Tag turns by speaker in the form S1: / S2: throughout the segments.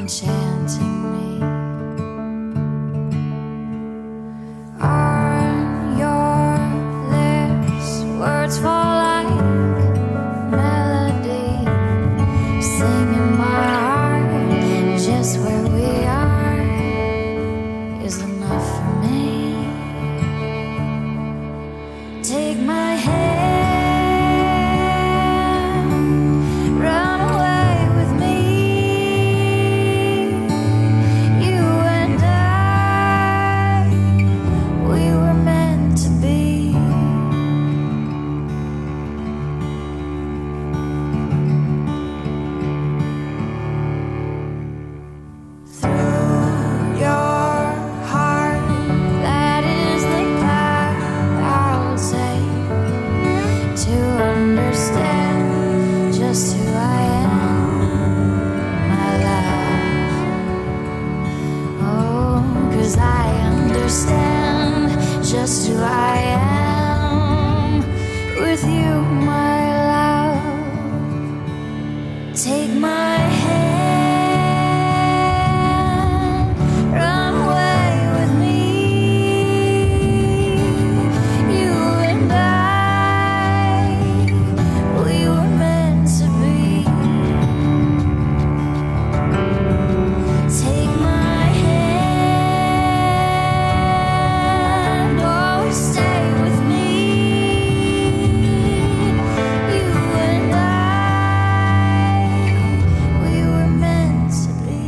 S1: enchanting me. On your lips, words fall like melody, singing my heart. Just where we are is enough for me. Take my hand. Just who I am with you, my love. Take my hand, run away with me. You and I, we were meant to be. Take my stay with me. You and I, we were meant to be.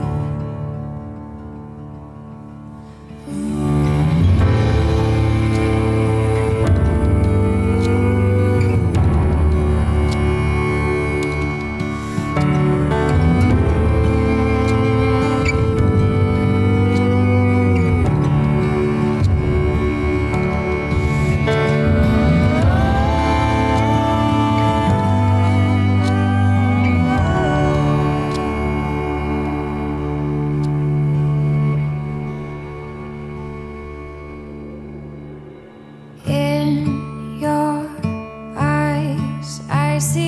S1: I see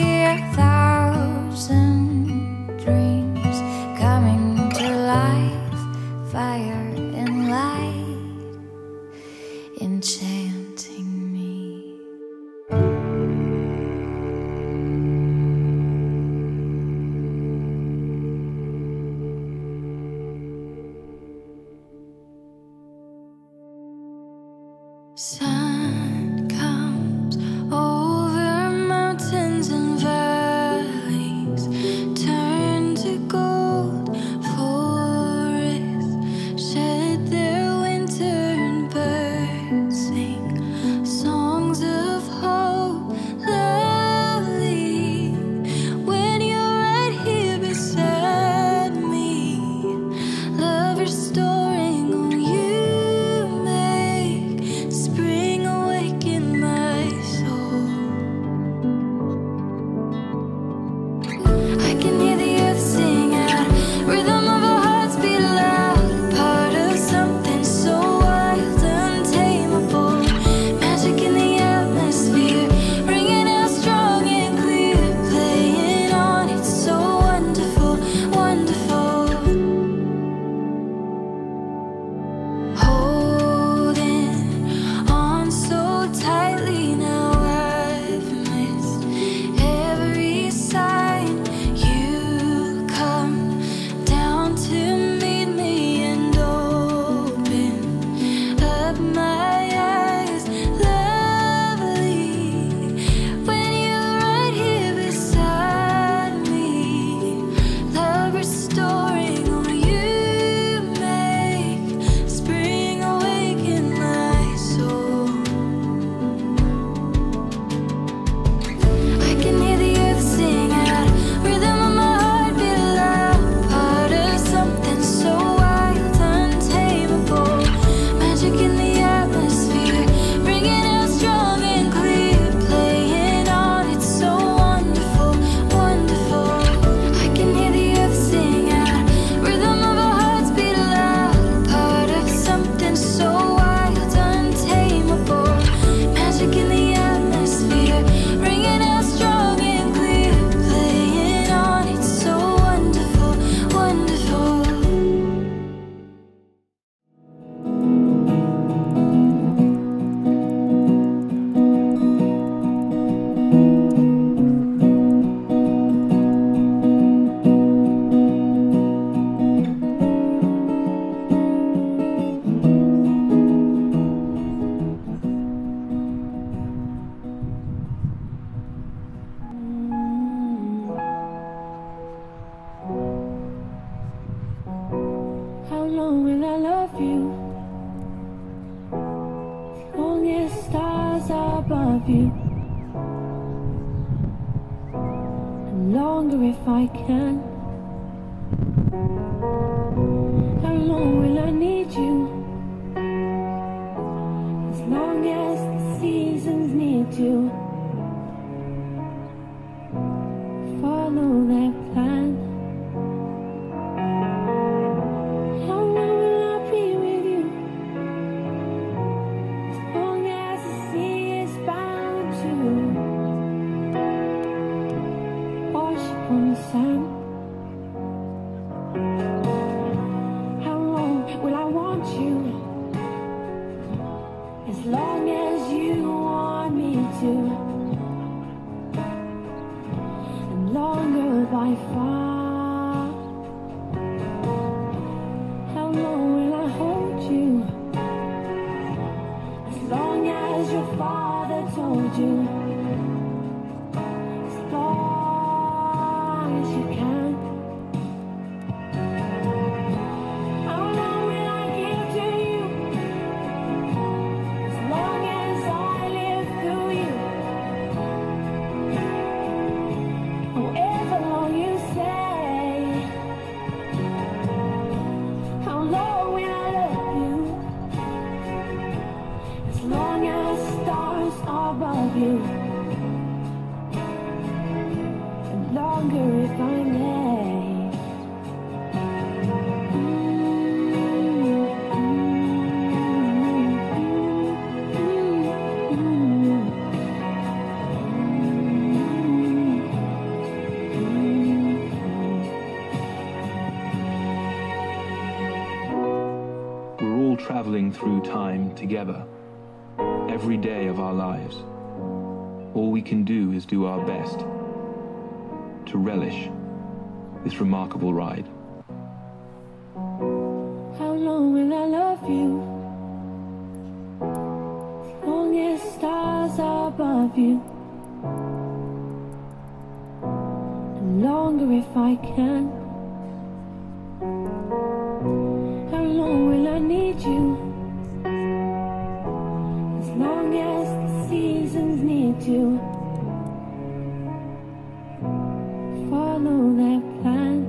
S1: 1,000 dreams coming to life, fire and light, enchanting me. Sun comes over mountains and valleys, turn to gold. Forests shed their winter and birds sing songs of hope loudly. When you're right here beside me, love restoring, oh, you make spring long will I love you? As long as stars are above you. And longer if I can. How long will I need you? As long as the seasons need you. Follow their plan. How long will I be with you? As long as the sea is bound to wash upon the sand. How long will I want you? As long as you want me to. Longer by far. How long will I hold you? As long as your father told you. As long as you can. How long will I give to you? As long as I live through you. However long you say. How long will I love you? As long as stars are above you. And longer if I may.
S2: Traveling through time together, every day of our lives. All we can do is do our best to relish this remarkable ride.
S1: How long will I love you? As long as stars are above you. And longer if I can. How long will I need you? As long as the seasons need you. Follow their plan.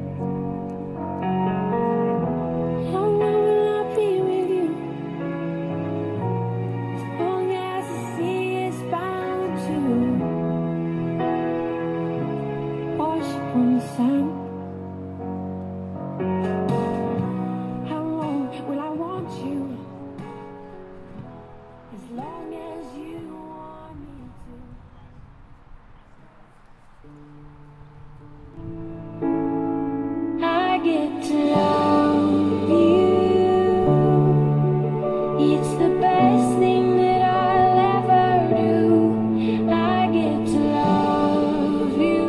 S1: How long will I be with you? As long as the sea is bound to wash upon the sand. As long as you want me to. I get to love you. It's the best thing that I'll ever do. I get to love you.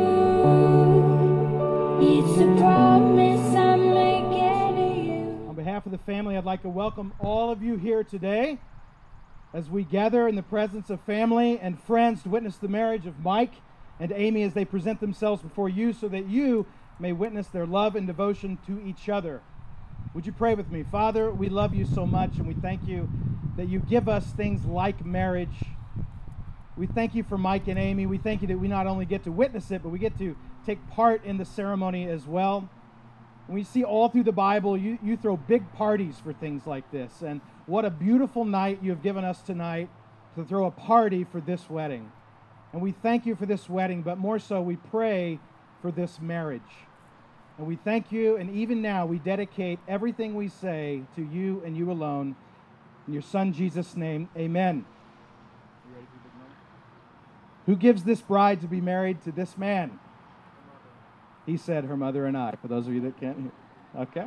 S1: It's a promise I'm making to you.
S3: On behalf of the family, I'd like to welcome all of you here today as we gather in the presence of family and friends to witness the marriage of Mike and Amy as they present themselves before you so that you may witness their love and devotion to each other. Would you pray with me? Father, we love you so much, and we thank you that you give us things like marriage. We thank you for Mike and Amy. We thank you that we not only get to witness it, but we get to take part in the ceremony as well. And we see all through the Bible, you throw big parties for things like this. And what a beautiful night you have given us tonight to throw a party for this wedding. And we thank you for this wedding, but more so we pray for this marriage. And we thank you, and even now we dedicate everything we say to you and you alone. In your Son Jesus' name, amen. You ready for the big moment? Who gives this bride to be married to this man? He said her mother and I, for those of you that can't hear. Okay.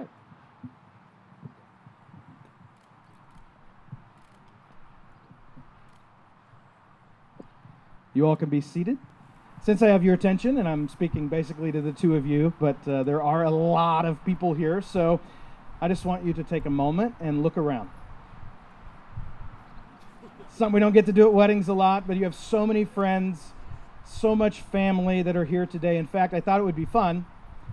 S3: You all can be seated. Since I have your attention, and I'm speaking basically to the two of you, but there are a lot of people here, so I just want you to take a moment and look around. Something we don't get to do at weddings a lot, but you have so many friends, so much family that are here today. In fact, I thought it would be fun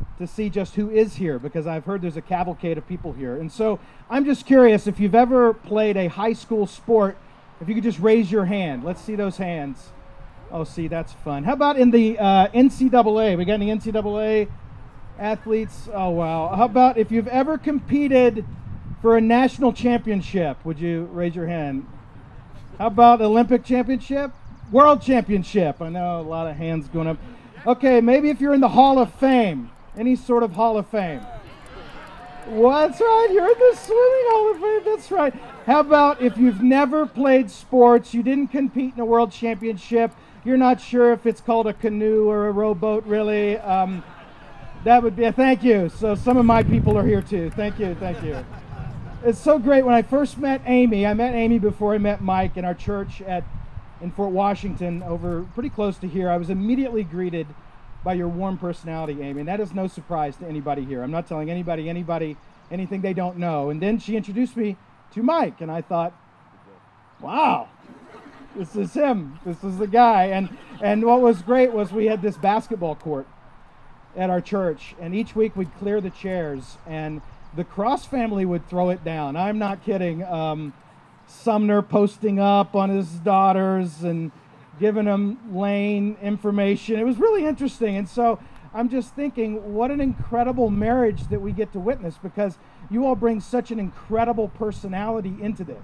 S3: to see just who is here, because I've heard there's a cavalcade of people here. And so I'm just curious if you've ever played a high school sport, if you could just raise your hand. Let's see those hands. Oh, see, that's fun. How about in the NCAA? We got any NCAA athletes? Oh, wow. How about if you've ever competed for a national championship? Would you raise your hand? How about Olympic championship? World championship? I know a lot of hands going up. Okay, maybe if you're in the Hall of Fame. Any sort of Hall of Fame. Well, that's right, you're in the swimming Hall of Fame, that's right. How about if you've never played sports, you didn't compete in a world championship, you're not sure if it's called a canoe or a rowboat, really. That would be a thank you. So some of my people are here too. Thank you, thank you. It's so great. When I first met Amy, I met Amy before I met Mike in our church in Fort Washington, over pretty close to here. I was immediately greeted by your warm personality, Amy, and that is no surprise to anybody here. I'm not telling anybody anything they don't know. And then she introduced me to Mike, and I thought, wow, this is him. This is the guy. And what was great was we had this basketball court at our church, and each week we'd clear the chairs, and the Cross family would throw it down. I'm not kidding. Sumner posting up on his daughters and giving them Lane information. It was really interesting. And so I'm just thinking, what an incredible marriage that we get to witness, because you all bring such an incredible personality into this.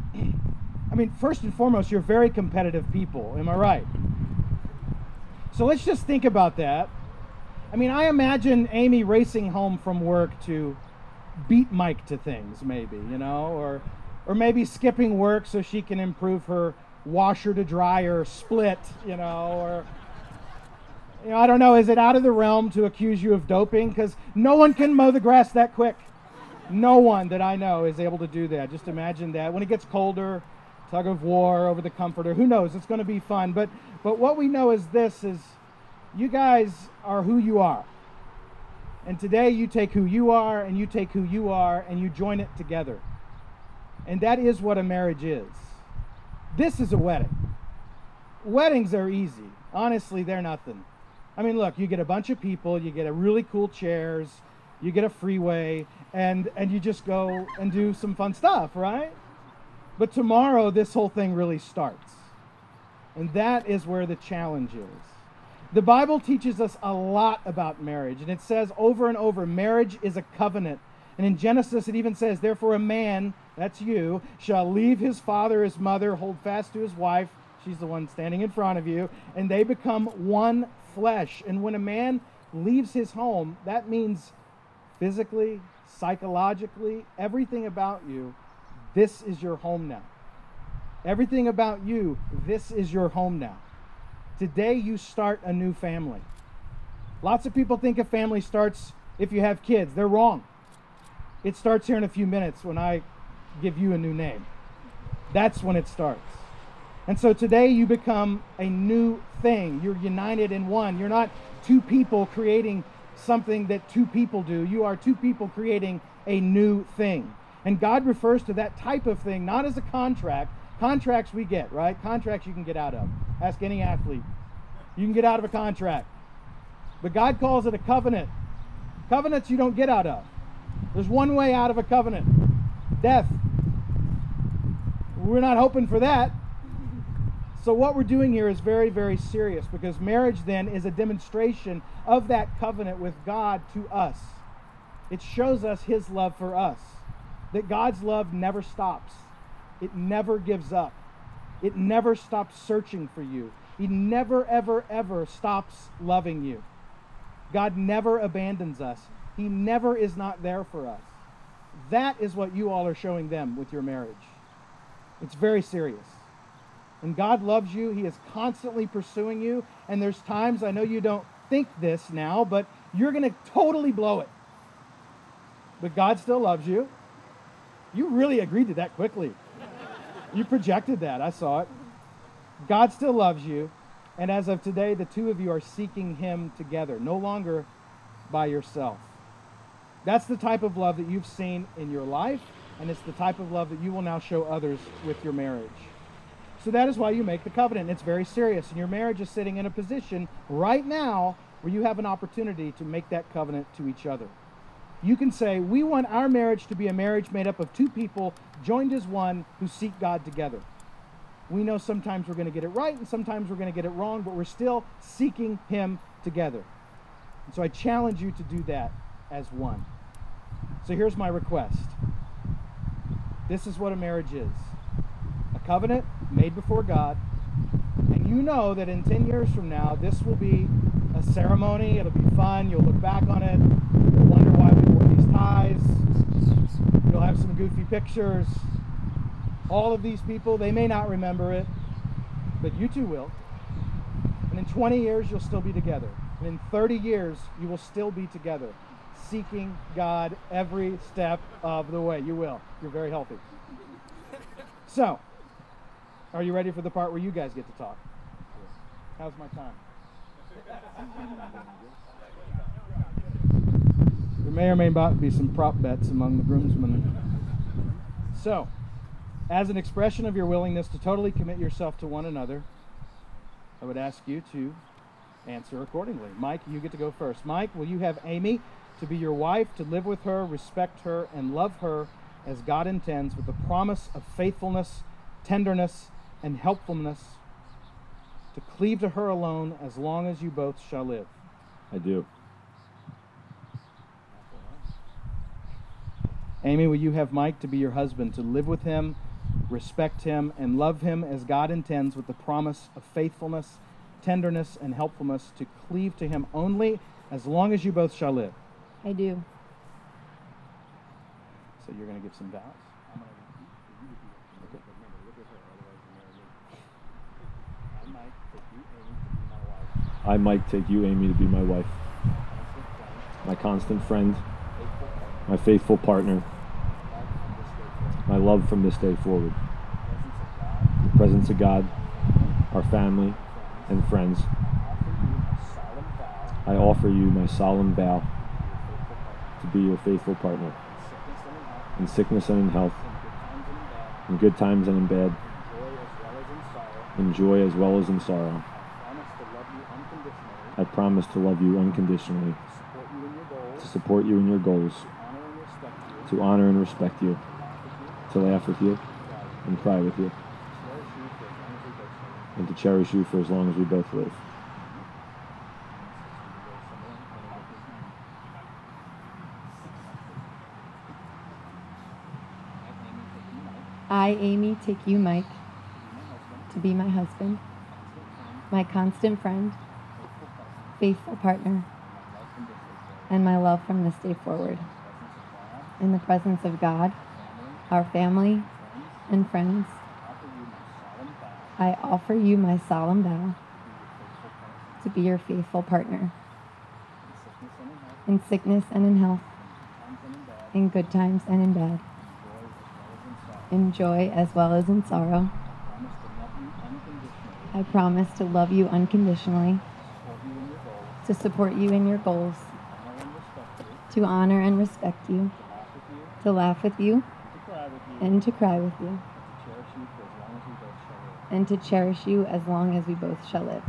S3: I mean, first and foremost, you're very competitive people. Am I right? So let's just think about that. I mean, I imagine Amy racing home from work to beat Mike to things, maybe, you know, or maybe skipping work so she can improve her washer to dryer split, you know, or, you know, I don't know, is it out of the realm to accuse you of doping? Because no one can mow the grass that quick. No one that I know is able to do that. Just imagine that. When it gets colder, tug of war over the comforter, who knows? It's going to be fun. But what we know is this, is you guys are who you are. And today you take who you are, and you take who you are, and you join it together. And that is what a marriage is. This is a wedding. Weddings are easy. Honestly, they're nothing. I mean, look, you get a bunch of people, you get a really cool chairs, you get a freeway, and you just go and do some fun stuff, right? But tomorrow, this whole thing really starts. And that is where the challenge is. The Bible teaches us a lot about marriage, and it says over and over, marriage is a covenant. And in Genesis, it even says, therefore a man, that's you, shall leave his father, his mother, hold fast to his wife, she's the one standing in front of you, and they become one flesh. And when a man leaves his home, that means physically, psychologically, everything about you, this is your home now. Everything about you, this is your home now. Today you start a new family. Lots of people think a family starts if you have kids. They're wrong. It starts here in a few minutes when I give you a new name. That's when it starts. And so today you become a new thing. You're united in one. You're not two people creating something that two people do. You are two people creating a new thing. And God refers to that type of thing not as a contract. Contracts we get, right? Contracts you can get out of. Ask any athlete. You can get out of a contract. But God calls it a covenant. Covenants you don't get out of. There's one way out of a covenant. Death. We're not hoping for that. So what we're doing here is very, very serious, because marriage then is a demonstration of that covenant with God to us. It shows us His love for us. That God's love never stops. It never gives up. It never stops searching for you. He never, ever, ever stops loving you. God never abandons us. He never is not there for us. That is what you all are showing them with your marriage. It's very serious. And God loves you. He is constantly pursuing you. And there's times, I know you don't think this now, but you're going to totally blow it. But God still loves you. You really agreed to that quickly. You projected that. I saw it. God still loves you. And as of today, the two of you are seeking Him together, no longer by yourself. That's the type of love that you've seen in your life, and it's the type of love that you will now show others with your marriage. So that is why you make the covenant. It's very serious, and your marriage is sitting in a position right now where you have an opportunity to make that covenant to each other. You can say, we want our marriage to be a marriage made up of two people joined as one who seek God together. We know sometimes we're going to get it right and sometimes we're going to get it wrong, but we're still seeking Him together. And so I challenge you to do that as one. So here's my request. This is what a marriage is. A covenant made before God. And you know that in 10 years from now, this will be a ceremony. It'll be fun. You'll look back on it. You'll wonder why we wore these ties. You'll have some goofy pictures. All of these people, they may not remember it, but you two will. And in 20 years, you'll still be together. And in 30 years, you will still be together, seeking God every step of the way. You will. You're very healthy. So, are you ready for the part where you guys get to talk? How's my time? There may or may not be some prop bets among the groomsmen. So, as an expression of your willingness to totally commit yourself to one another, I would ask you to answer accordingly. Mike, you get to go first. Mike, will you have Amy to be your wife, to live with her, respect her, and love her as God intends, with the promise of faithfulness, tenderness, and helpfulness, to cleave to her alone as long as you both shall live?
S4: I do.
S3: Amy, will you have Mike to be your husband, to live with him, respect him, and love him as God intends, with the promise of faithfulness, tenderness, and helpfulness, to cleave to him only as long as you both shall live?
S5: I do.
S3: So you're going to give some vows?
S4: I might take you, Amy, to be my wife, my constant friend, my faithful partner, my love from this day forward. In the presence of God, our family, and friends, I offer you my solemn vow to be your faithful partner, in sickness and in health, in good times and in bad, in joy as well as in sorrow. I promise to love you unconditionally, to support you in your goals, to honor and respect you, to laugh with you and cry with you, and to cherish you for as long as we both live.
S5: I, Amy, take you, Mike, to be my husband, my constant friend, faithful partner, and my love from this day forward. In the presence of God, our family, and friends, I offer you my solemn vow to be your faithful partner, in sickness and in health, in good times and in bad, in joy as well as in sorrow. I promise to love you unconditionally, to support you in your goals, to honor and respect you, to laugh with you, and to cry with you, and to cherish you as long as we both shall live.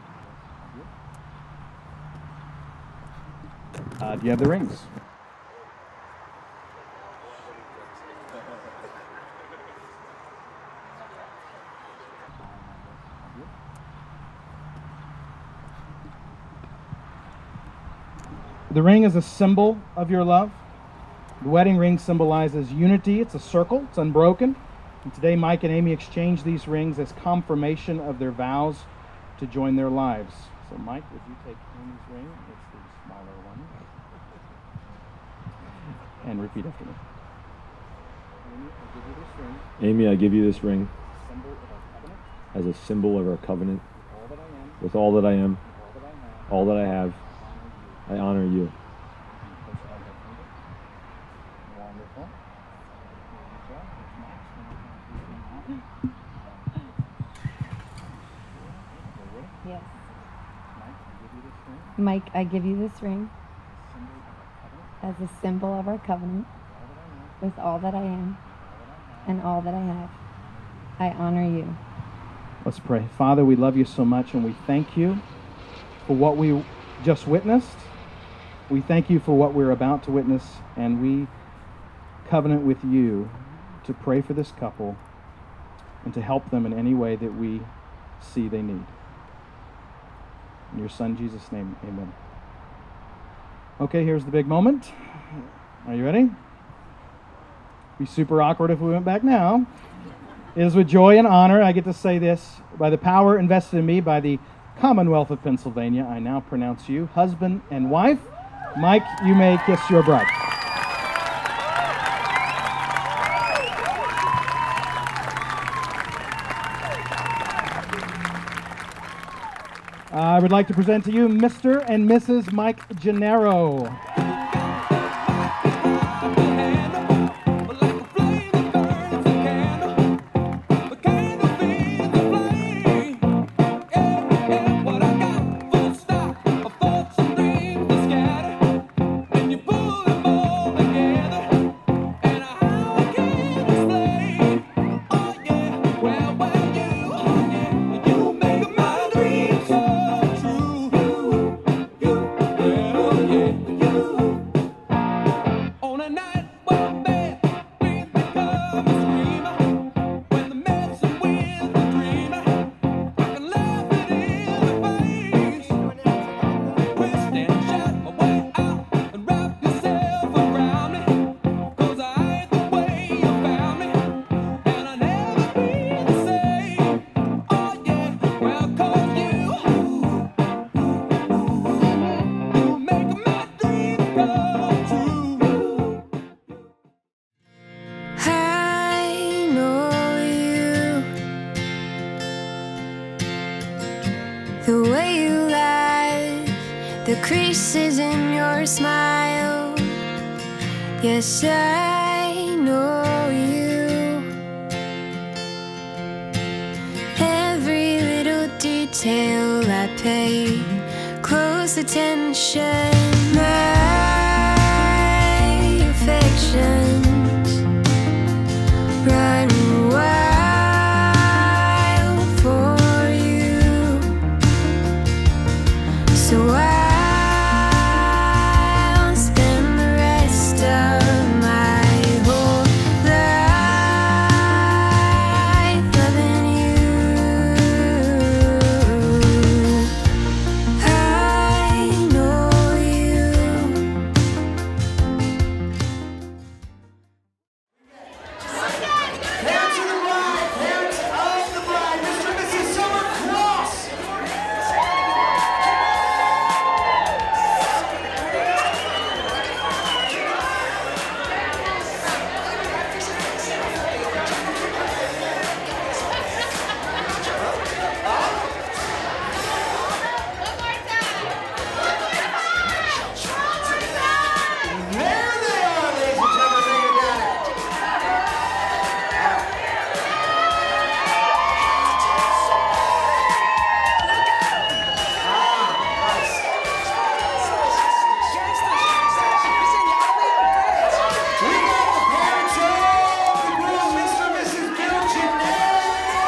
S3: Do you have the rings? The ring is a symbol of your love. The wedding ring symbolizes unity. It's a circle. It's unbroken. And today, Mike and Amy exchange these rings as confirmation of their vows to join their lives. So, Mike, would you take Amy's ring? It's the smaller one. And repeat after me.
S4: Amy, I give you this ring as a symbol of our covenant. With all that I am, all that I have, I honor you.
S3: Wonderful.
S5: Yes. Mike, I give you this ring as a symbol of our covenant. With all that I am and all that I have, I honor you.
S3: Let's pray. Father, we love you so much and we thank you for what we just witnessed. We thank you for what we're about to witness, and we covenant with you to pray for this couple and to help them in any way that we see they need. In your Son, Jesus' name, amen. Okay, here's the big moment. Are you ready? Be super awkward if we went back now. It is with joy and honor I get to say this. By the power invested in me by the Commonwealth of Pennsylvania, I now pronounce you husband and wife. Mike, you may kiss your bride. I would like to present to you Mr. and Mrs. Mike Gennaro.
S1: The way you laugh, the creases in your smile. Yes, I know you. Every little detail I pay close attention. My affections run wild for you. So I'll spend the rest of my whole life loving you. I know you.
S6: Parents of the bride, parents of the bride, Mr. and Mrs. Summer Cross. There they are, ladies and gentlemen. Bring it down. We got the parents of the groom, Mr. and Mrs. Bill Gennaro.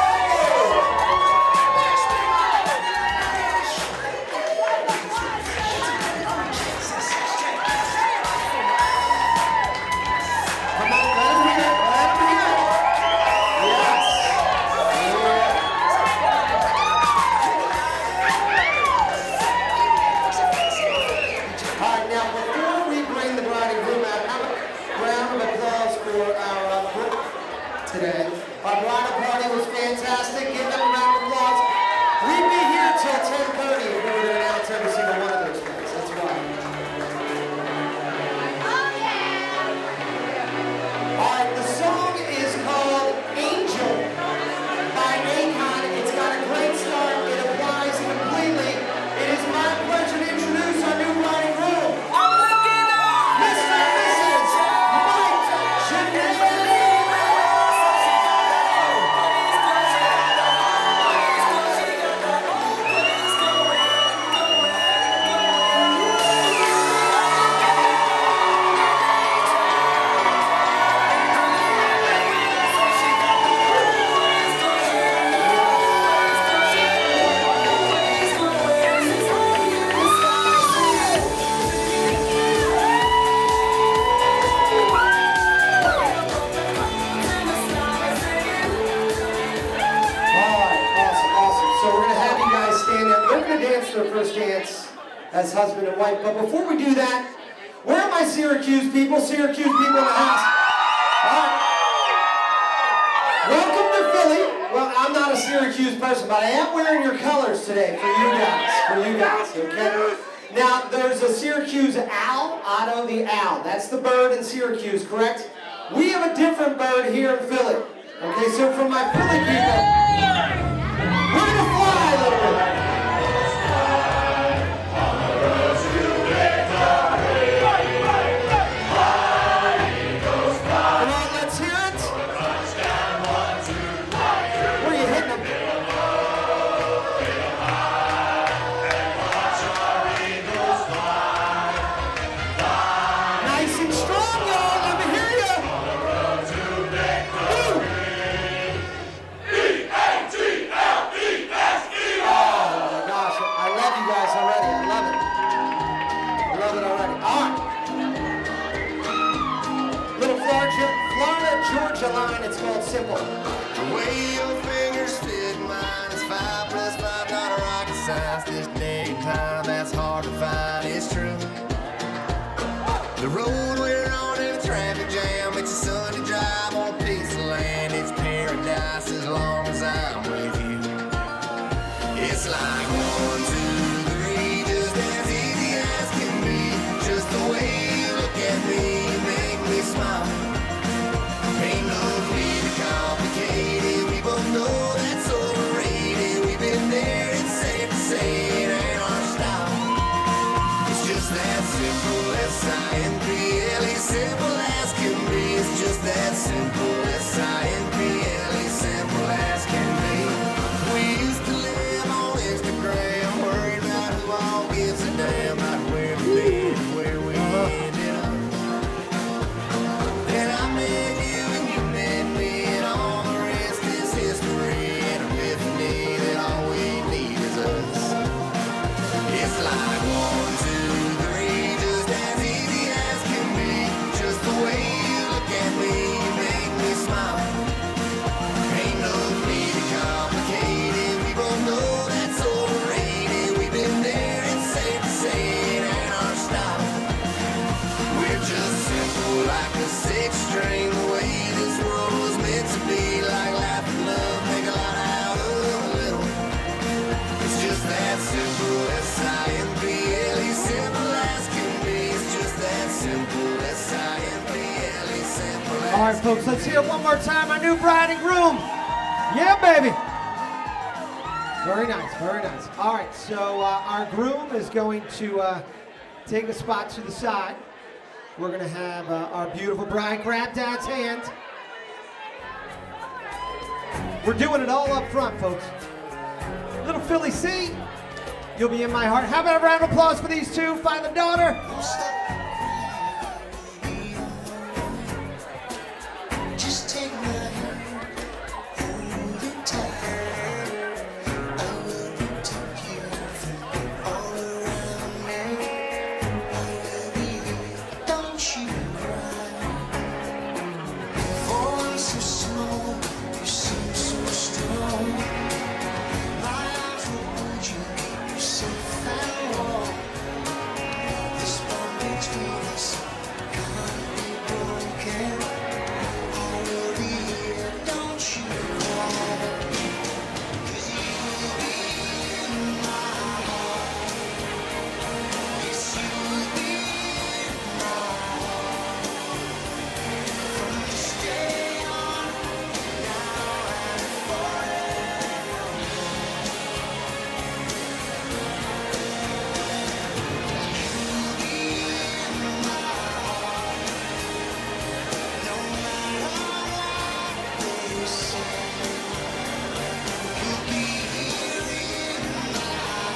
S6: Come on, let him hear it. Let him hear it. Yes. All right, now before we bring the bride and groom out, have a round of applause for our group today. Our bridal party was fantastic. Give them a round of applause. We'd be here till 10:30 if we were to announce every single one of those things. That's why. All right, the song is called Angel by Akon. It's got a great start. It applies completely. It is my pleasure to introduce our new bride and groom, Mr. and Mrs. Mike Gennaro. as husband and wife. But before we do that, where are my Syracuse people? Syracuse people in the house. All right. Welcome to Philly. Well, I'm not a Syracuse person, but I am wearing your colors today for you guys, okay? Now, there's a Syracuse owl, Otto the owl. That's the bird in Syracuse, correct? We have a different bird here in Philly. Okay, so from my Philly people, we're going to fly a little bit. Come on, let's hear it. Where are you hitting them? Nice and strong, y'all. Let me hear you. Florida, Georgia line, it's called Simple.
S7: The way your fingers fit mine is 5 plus 5, not a rocket science. This day and time, that's hard to find, it's true. The road we're on in a traffic jam, it's a sunny drive on a piece of land. It's paradise as long as I'm with you. It's like 1, 2, 3, just as easy as can be. Just the way you look at me, you make me smile. Ain't no need to complicate it. We both know that's overrated. We've been there, it's safe to say it ain't our style. It's just that simple, S-I-M-P-L-E, simple as can be. It's just that simple, S-I-M-P-L-E, simple as can be. We used to live on Instagram, worried about who all gives a damn about where we been and where we ended up. Then I met you and you met me, and all the rest is history. An epiphany that all we need is us. It's like 1, 2, 3, just as easy as can be. Just the way you look at me, you make me smile. Ain't no need to complicate it. We both know that's overrated. We've been there, it's safe to say it ain't our style. We're just simple like a 6-string, the way this world was meant to be. Like laugh and love, make a lot out of a little. It's just that simple, S-I-M-P-L-E, simple as can be. It's just that simple, S-I-M-P-L-E, simple as.
S6: All right, folks, let's hear it one more time. Our new bride and groom. Yeah, baby. Very nice, very nice. All right, so our groom is going to take a spot to the side. We're going to have our beautiful bride grab Dad's hand. We're doing it all up front, folks. Little Philly C, you'll be in my heart. How about a round of applause for these two, father and daughter?
S7: Just take my hand, hold it tight. I will protect you all around me. I will be here, don't you cry. Voice so small, you seem so strong. My arms will hold you, keep you safe and warm. This bond between us can't be broken. I will be here, don't you cry. 'Cause you will be in my heart. Yes, you will be in my heart. From this day on, now and forever. You will be in my heart. No matter what they say, you'll be here in my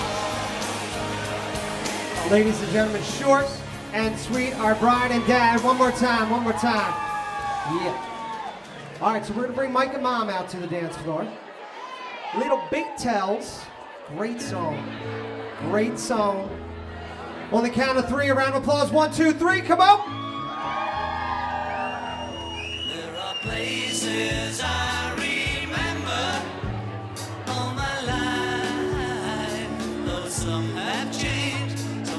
S7: heart.
S6: Ladies and gentlemen, short and sweet, our bride and dad. One more time, one more time. Yeah. All right, so we're going to bring Mike and Mom out to the dance floor. Little Big Tells. Great song. Great song. On the count of 3, a round of applause. 1, 2, 3, come on.
S8: There are places I remember all my life, though some have changed,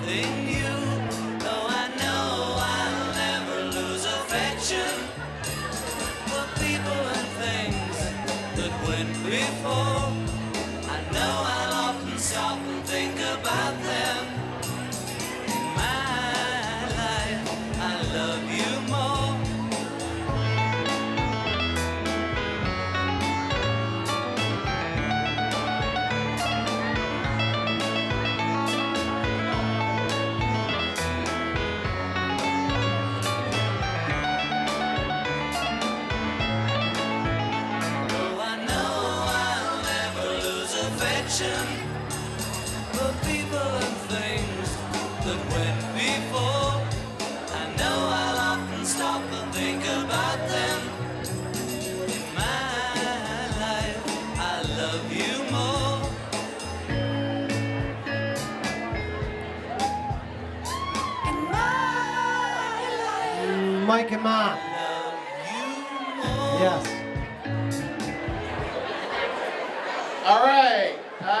S8: something new. Though I know I'll never lose affection for people and things that went before. I know I'll often stop and think about them. In my life, I love you more. For people and things that went before. I know I'll often stop and think about them. In my life, I love you more. In my life,
S6: Mike and Mark.
S8: I love you more.
S6: Yes.
S9: All right.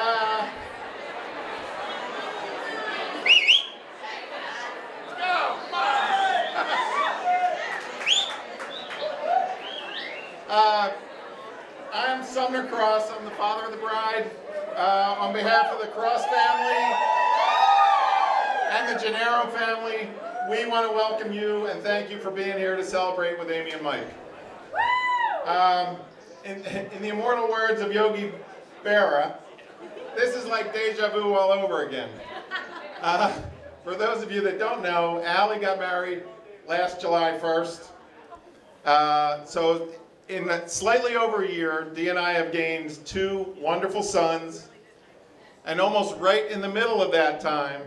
S9: I'm Sumner Cross. I'm the father of the bride. On behalf of the Cross family and the Gennaro family, we want to welcome you and thank you for being here to celebrate with Amy and Mike. In the immortal words of Yogi Berra, this is like deja vu all over again. For those of you that don't know, Allie got married last July 1st. So in slightly over a year, Dee and I have gained 2 wonderful sons. And almost right in the middle of that time,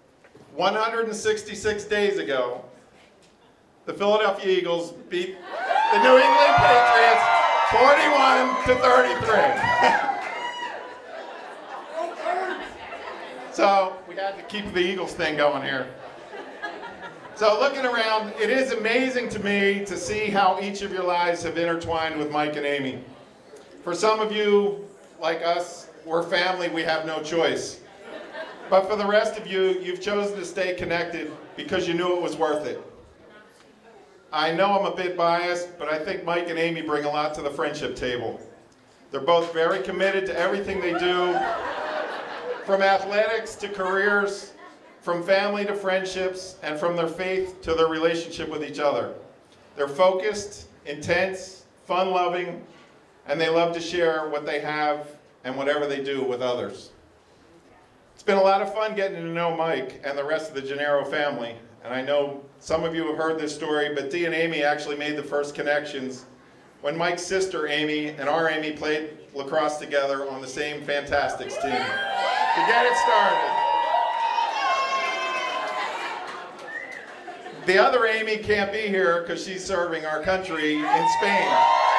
S9: 166 days ago, the Philadelphia Eagles beat the New England Patriots 41-33. So we had to keep the Eagles thing going here. So looking around, it is amazing to me to see how each of your lives have intertwined with Mike and Amy. For some of you, like us, we're family, we have no choice. But for the rest of you, you've chosen to stay connected because you knew it was worth it. I know I'm a bit biased, but I think Mike and Amy bring a lot to the friendship table. They're both very committed to everything they do, from athletics to careers, from family to friendships, and from their faith to their relationship with each other. They're focused, intense, fun-loving, and they love to share what they have and whatever they do with others. It's been a lot of fun getting to know Mike and the rest of the Gennaro family, and I know some of you have heard this story, but Dee and Amy actually made the first connections when Mike's sister Amy and our Amy played lacrosse together on the same Fantastics team. To get it started. The other Amy can't be here because she's serving our country in Spain.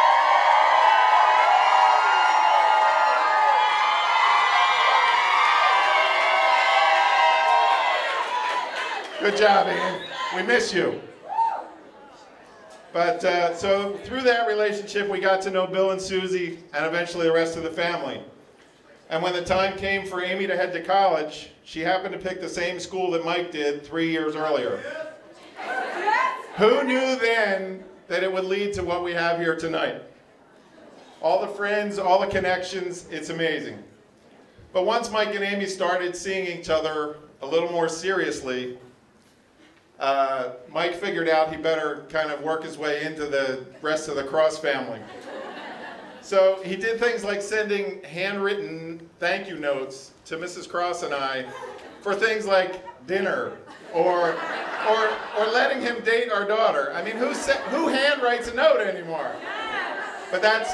S9: Good job, Amy. We miss you. But so through that relationship, we got to know Bill and Susie and eventually the rest of the family. And when the time came for Amy to head to college, she happened to pick the same school that Mike did 3 years earlier. Who knew then that it would lead to what we have here tonight? All the friends, all the connections, it's amazing. But once Mike and Amy started seeing each other a little more seriously, Mike figured out he better kind of work his way into the rest of the Cross family. So he did things like sending handwritten thank you notes to Mrs. Cross and I for things like dinner or letting him date our daughter. I mean, who handwrites a note anymore? But that's...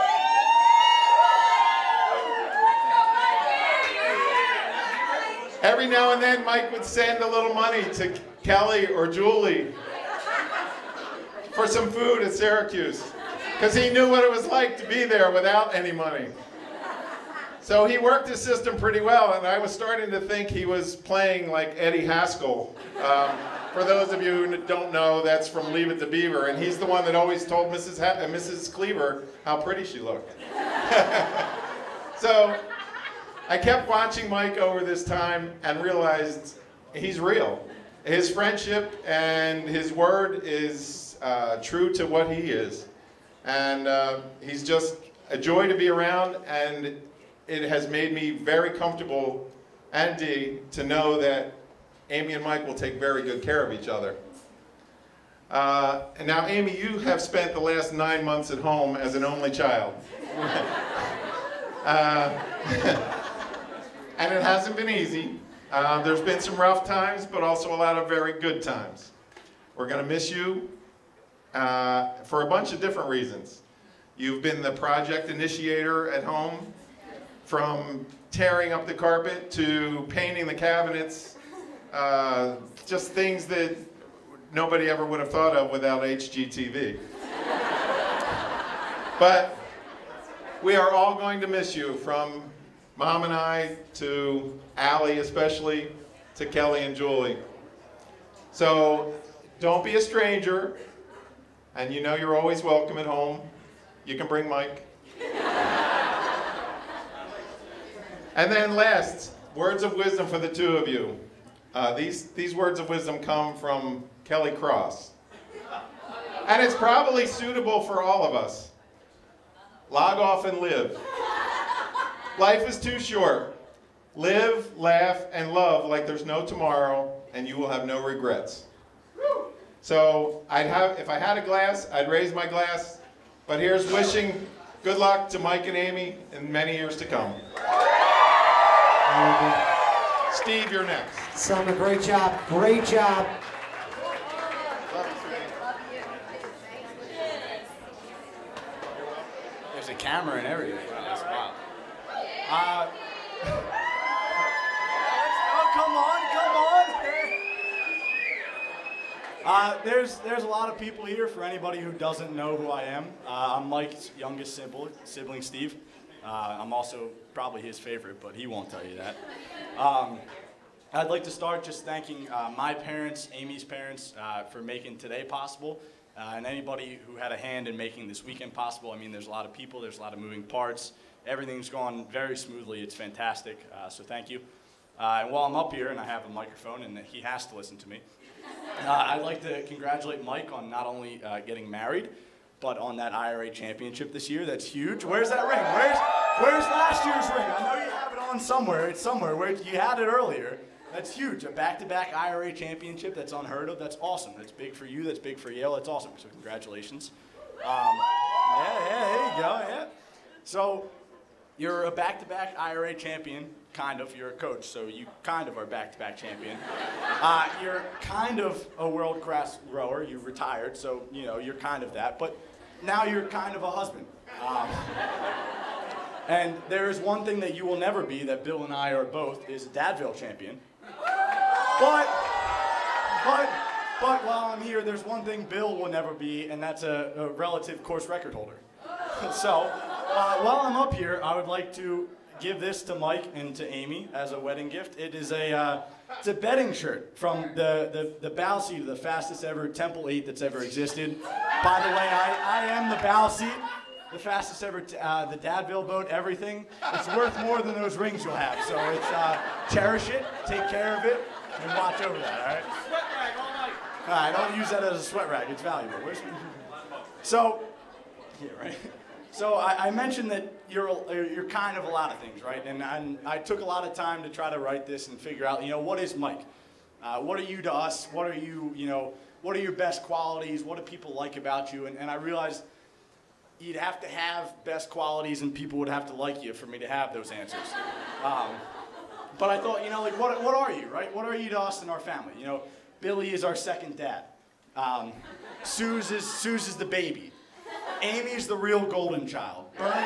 S9: Every now and then, Mike would send a little money to Kelly or Julie for some food at Syracuse, because he knew what it was like to be there without any money. So he worked his system pretty well, and I was starting to think he was playing like Eddie Haskell. For those of you who don't know, that's from Leave It to Beaver, and he's the one that always told Mrs. Cleaver how pretty she looked. So I kept watching Mike over this time and realized he's real. His friendship and his word is true to what he is. And he's just a joy to be around, and it has made me very comfortable, Andy, to know that Amy and Mike will take very good care of each other. And now, Amy, you have spent the last 9 months at home as an only child. And it hasn't been easy. There's been some rough times, but also a lot of very good times. We're going to miss you for a bunch of different reasons. You've been the project initiator at home, from tearing up the carpet to painting the cabinets, just things that nobody ever would have thought of without HGTV. But we are all going to miss you, from Mom and I to Allie especially, to Kelly and Julie. So don't be a stranger, and you know you're always welcome at home. You can bring Mike. And then last, words of wisdom for the two of you. These words of wisdom come from Kelly Cross. And it's probably suitable for all of us. Log off and live. Life is too short. Live, laugh, and love like there's no tomorrow, and you will have no regrets. So if I had a glass, I'd raise my glass. But here's wishing good luck to Mike and Amy in many years to come. Steve, you're next.
S6: Selma, great job. Great job.
S10: There's a camera and everything. That's wild. Oh, come on. There's a lot of people here. For anybody who doesn't know who I am, I'm Mike's youngest sibling, Steve. I'm also probably his favorite, but he won't tell you that. I'd like to start just thanking my parents, Amy's parents, for making today possible, and anybody who had a hand in making this weekend possible. I mean, there's a lot of people, there's a lot of moving parts. Everything's gone very smoothly. It's fantastic, so thank you. And while I'm up here and I have a microphone and he has to listen to me, I'd like to congratulate Mike on not only getting married, but on that IRA championship this year. That's huge. Where's that ring? Where's last year's ring? I know you have it on somewhere. It's somewhere. Where you had it earlier. That's huge. A back-to-back IRA championship. That's unheard of. That's awesome. That's big for you. That's big for Yale. That's awesome. So congratulations. Yeah, there you go. Yeah. So you're a back-to-back IRA champion. Kind of. You're a coach, so you kind of are back-to-back champion. You're kind of a world-class rower. You retired, so you know you're kind of that. But now you're kind of a husband. And there is one thing that you will never be that Bill and I are both is a Dadville champion. But while I'm here, there's one thing Bill will never be, and that's a relative course record holder. So while I'm up here, I would like to give this to Mike and to Amy as a wedding gift. It is it's a betting shirt from the bow seat of the fastest ever Temple 8 that's ever existed. By the way, I am the bow seat, the fastest ever, the Dadville boat, everything. It's worth more than those rings you'll have. So it's cherish it, take care of it, and watch over that. All right. Sweat rag all night. All right, don't use that as a sweat rag. It's valuable. So, yeah, right. So I mentioned that you're kind of a lot of things, right? And I took a lot of time to try to write this and figure out, what is Mike? What are you to us? What are you, what are your best qualities? What do people like about you? And I realized you'd have to have best qualities and people would have to like you for me to have those answers. But I thought, what are you, right? What are you to us and our family? Billy is our second dad. Suze is the baby. Amy's the real golden child.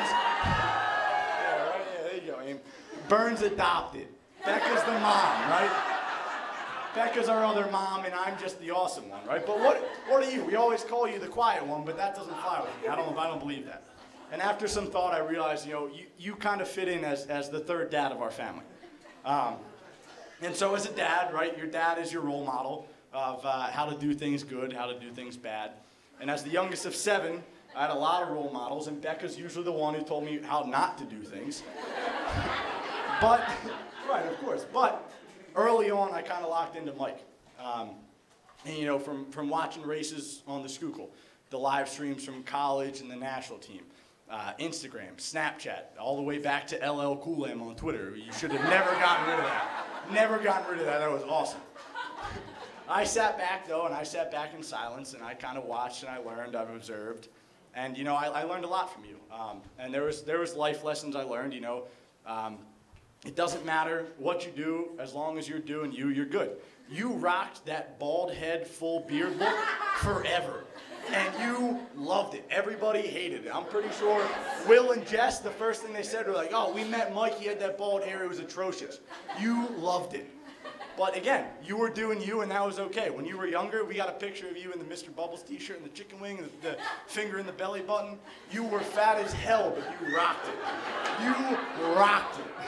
S10: Burns adopted. Becca's the mom, right? Becca's our other mom, and I'm just the awesome one, right? But what are you? We always call you the quiet one, but that doesn't fly with me. I don't believe that. And after some thought, I realized, you kind of fit in as the third dad of our family. And so as a dad, right, your dad is your role model of how to do things good, how to do things bad. And as the youngest of 7, I had a lot of role models, and Becca's usually the one who told me how not to do things. But, right, of course, but early on, I kind of locked into Mike. And, you know, from watching races on the Schuylkill, the live streams from college and the national team, Instagram, Snapchat, all the way back to LL Cool M on Twitter. You should have never gotten rid of that. Never gotten rid of that. That was awesome. I sat back, though, and I sat back in silence, and I kind of watched, and I learned, I've observed. And, you know, I learned a lot from you. And there was life lessons I learned, you know. It doesn't matter what you do, as long as you're doing you, you're good. You rocked that bald head, full beard look forever. And you loved it. Everybody hated it. I'm pretty sure Will and Jess, the first thing they said were like, oh, we met Mike, he had that bald hair, it was atrocious. You loved it. But again, you were doing you, and that was okay. When you were younger, we got a picture of you in the Mr. Bubbles t-shirt and the chicken wing, the finger in the belly button. You were fat as hell, but you rocked it. You rocked it.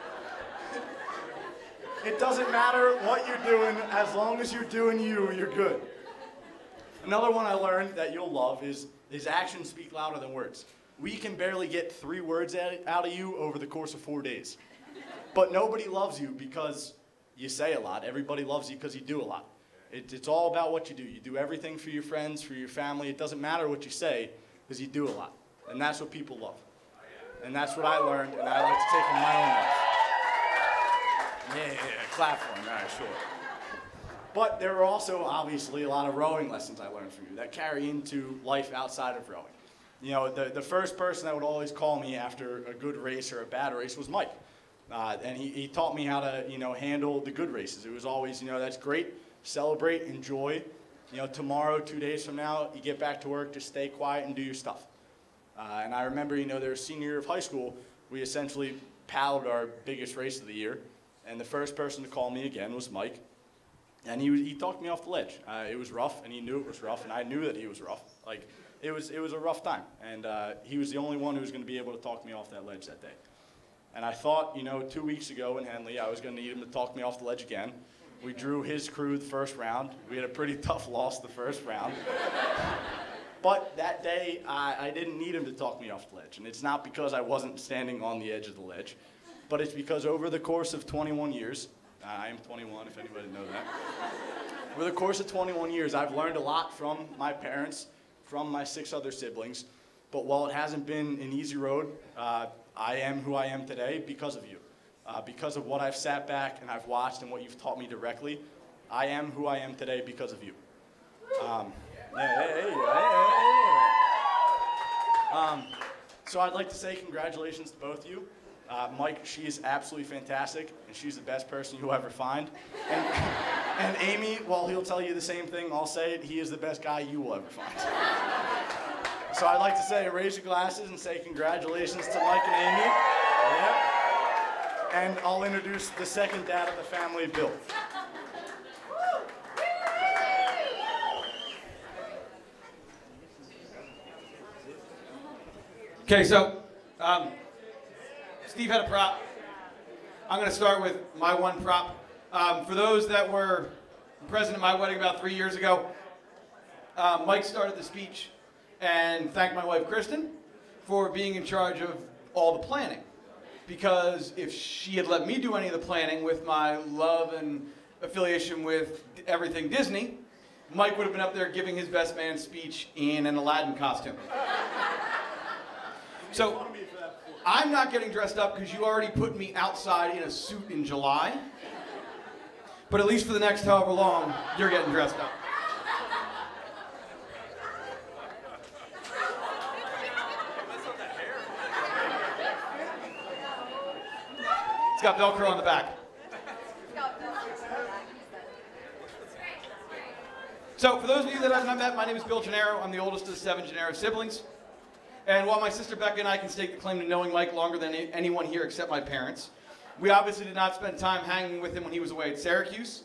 S10: It doesn't matter what you're doing, as long as you're doing you, you're good. Another one I learned that you'll love is actions speak louder than words. We can barely get 3 words out of you over the course of 4 days. But nobody loves you because you say a lot. Everybody loves you because you do a lot. It's all about what you do. You do everything for your friends, for your family. It doesn't matter what you say because you do a lot. And that's what people love. And that's what I learned, and I like to take in my own life. Yeah, clap for him, all right, sure. But there were also, obviously, a lot of rowing lessons I learned from you that carry into life outside of rowing. You know, the first person that would always call me after a good race or a bad race was Mike. And he taught me how to, you know, handle the good races. It was always, you know, that's great, celebrate, enjoy. You know, tomorrow, 2 days from now, you get back to work, just stay quiet and do your stuff. And I remember, you know, their senior year of high school, we essentially paddled our biggest race of the year. And the first person to call me again was Mike. And he talked me off the ledge. It was rough, and he knew it was rough, and I knew that he was rough. Like, it was a rough time. And he was the only one who was going to be able to talk me off that ledge that day. And I thought, you know, 2 weeks ago in Henley, I was going to need him to talk me off the ledge again. We drew his crew the first round. We had a pretty tough loss the first round. But that day, I didn't need him to talk me off the ledge. And it's not because I wasn't standing on the edge of the ledge, but it's because over the course of 21 years, I am 21 if anybody didn't know that. Over the course of 21 years, I've learned a lot from my parents, from my 6 other siblings. But while it hasn't been an easy road, I am who I am today because of you. Because of what I've sat back and I've watched and what you've taught me directly, I am who I am today because of you. So I'd like to say congratulations to both of you. Mike, she is absolutely fantastic, and she's the best person you'll ever find. And Amy, while he'll tell you the same thing, I'll say it, he is the best guy you will ever find. So I'd like to say, raise your glasses and say congratulations to Mike and Amy. Yep. And I'll introduce the second dad of the family, Bill.
S11: Okay, so Steve had a prop. I'm going to start with my one prop. For those that were present at my wedding about 3 years ago, Mike started the speech and thanked my wife, Kristen, for being in charge of all the planning. Because if she had let me do any of the planning with my love and affiliation with everything Disney, Mike would have been up there giving his best man speech in an Aladdin costume. So I'm not getting dressed up because you already put me outside in a suit in July. But at least for the next however long, you're getting dressed up. It's got Velcro on the back. So for those of you that I've not met, my name is Bill Gennaro. I'm the oldest of the 7 Gennaro siblings. And while my sister Becca and I can stake the claim to knowing Mike longer than anyone here except my parents, we obviously did not spend time hanging with him when he was away at Syracuse.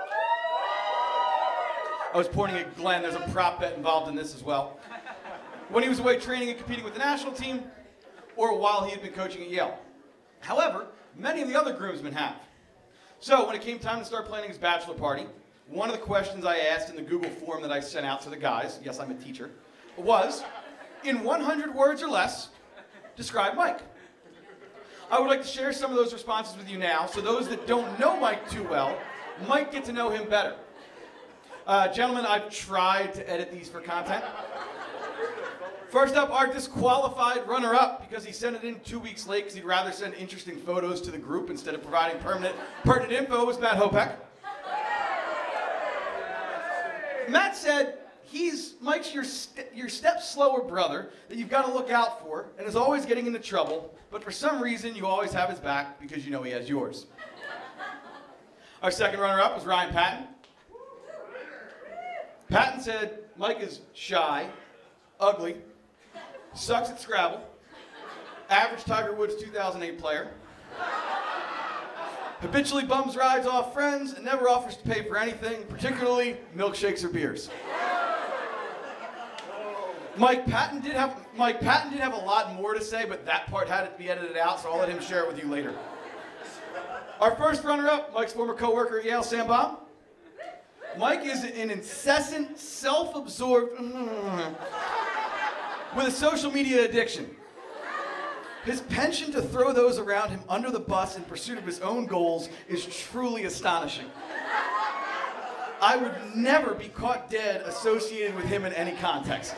S11: I was pointing at Glenn. There's a prop bet involved in this as well. When he was away training and competing with the national team, or while he had been coaching at Yale. However, many of the other groomsmen have. So when it came time to start planning his bachelor party, one of the questions I asked in the Google form that I sent out to the guys, yes, I'm a teacher, was, in 100 words or less, describe Mike. I would like to share some of those responses with you now, so those that don't know Mike too well might get to know him better. Gentlemen, I've tried to edit these for content. First up, our disqualified runner-up, because he sent it in 2 weeks late because he'd rather send interesting photos to the group instead of providing pertinent info, was Matt Hopek. Matt said Mike's your step slower brother that you've got to look out for and is always getting into trouble, but for some reason you always have his back because you know he has yours. Our second runner-up was Ryan Patton. Patton said Mike is shy, ugly, sucks at Scrabble, average Tiger Woods 2008 player, habitually bums rides off friends, and never offers to pay for anything, particularly milkshakes or beers. Mike Patton did have a lot more to say, but that part had to be edited out, so I'll let him share it with you later. Our first runner-up, Mike's former co-worker at Yale, Sam Baum. Mike is an incessant, self-absorbed with a social media addiction. His penchant to throw those around him under the bus in pursuit of his own goals is truly astonishing. I would never be caught dead associated with him in any context.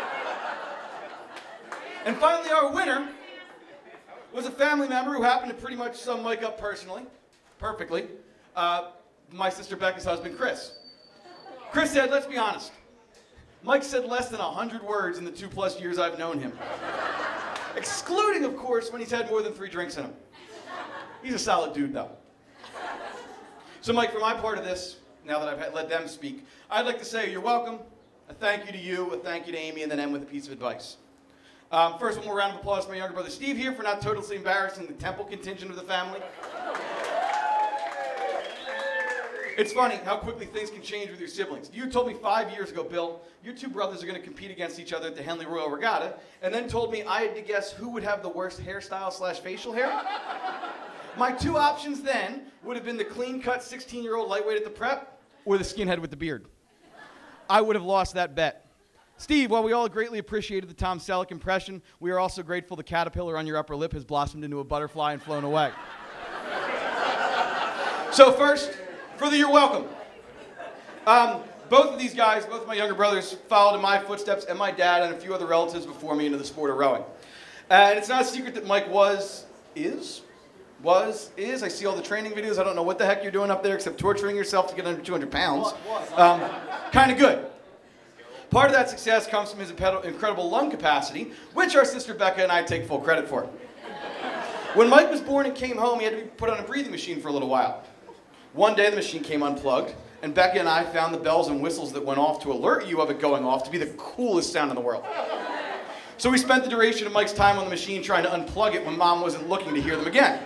S11: And finally, our winner was a family member who happened to pretty much sum Mike up perfectly. My sister Becca's husband, Chris. Chris said, let's be honest, Mike said less than 100 words in the 2+ years I've known him. Excluding, of course, when he's had more than 3 drinks in him. He's a solid dude, though. So, Mike, for my part of this, now that I've let them speak, I'd like to say you're welcome, a thank you to you, a thank you to Amy, and then end with a piece of advice. First, one more round of applause for my younger brother Steve here for not totally embarrassing the Temple contingent of the family. It's funny how quickly things can change with your siblings. You told me 5 years ago, Bill, your 2 brothers are going to compete against each other at the Henley Royal Regatta, and then told me I had to guess who would have the worst hairstyle/facial hair. My 2 options then would have been the clean-cut 16-year-old lightweight at the prep or the skinhead with the beard. I would have lost that bet. Steve, while we all greatly appreciated the Tom Selleck impression, we are also grateful the caterpillar on your upper lip has blossomed into a butterfly and flown away. So first, for the you're welcome. Both of these guys, both of my younger brothers, followed in my footsteps and my dad and a few other relatives before me into the sport of rowing. And it's not a secret that Mike is, I see all the training videos. I don't know what the heck you're doing up there except torturing yourself to get under 200 pounds. Kind of good. Part of that success comes from his incredible lung capacity, which our sister Becca and I take full credit for. When Mike was born and came home, he had to be put on a breathing machine for a little while. One day the machine came unplugged, and Becca and I found the bells and whistles that went off to alert you of it going off to be the coolest sound in the world. So we spent the duration of Mike's time on the machine trying to unplug it when Mom wasn't looking to hear them again.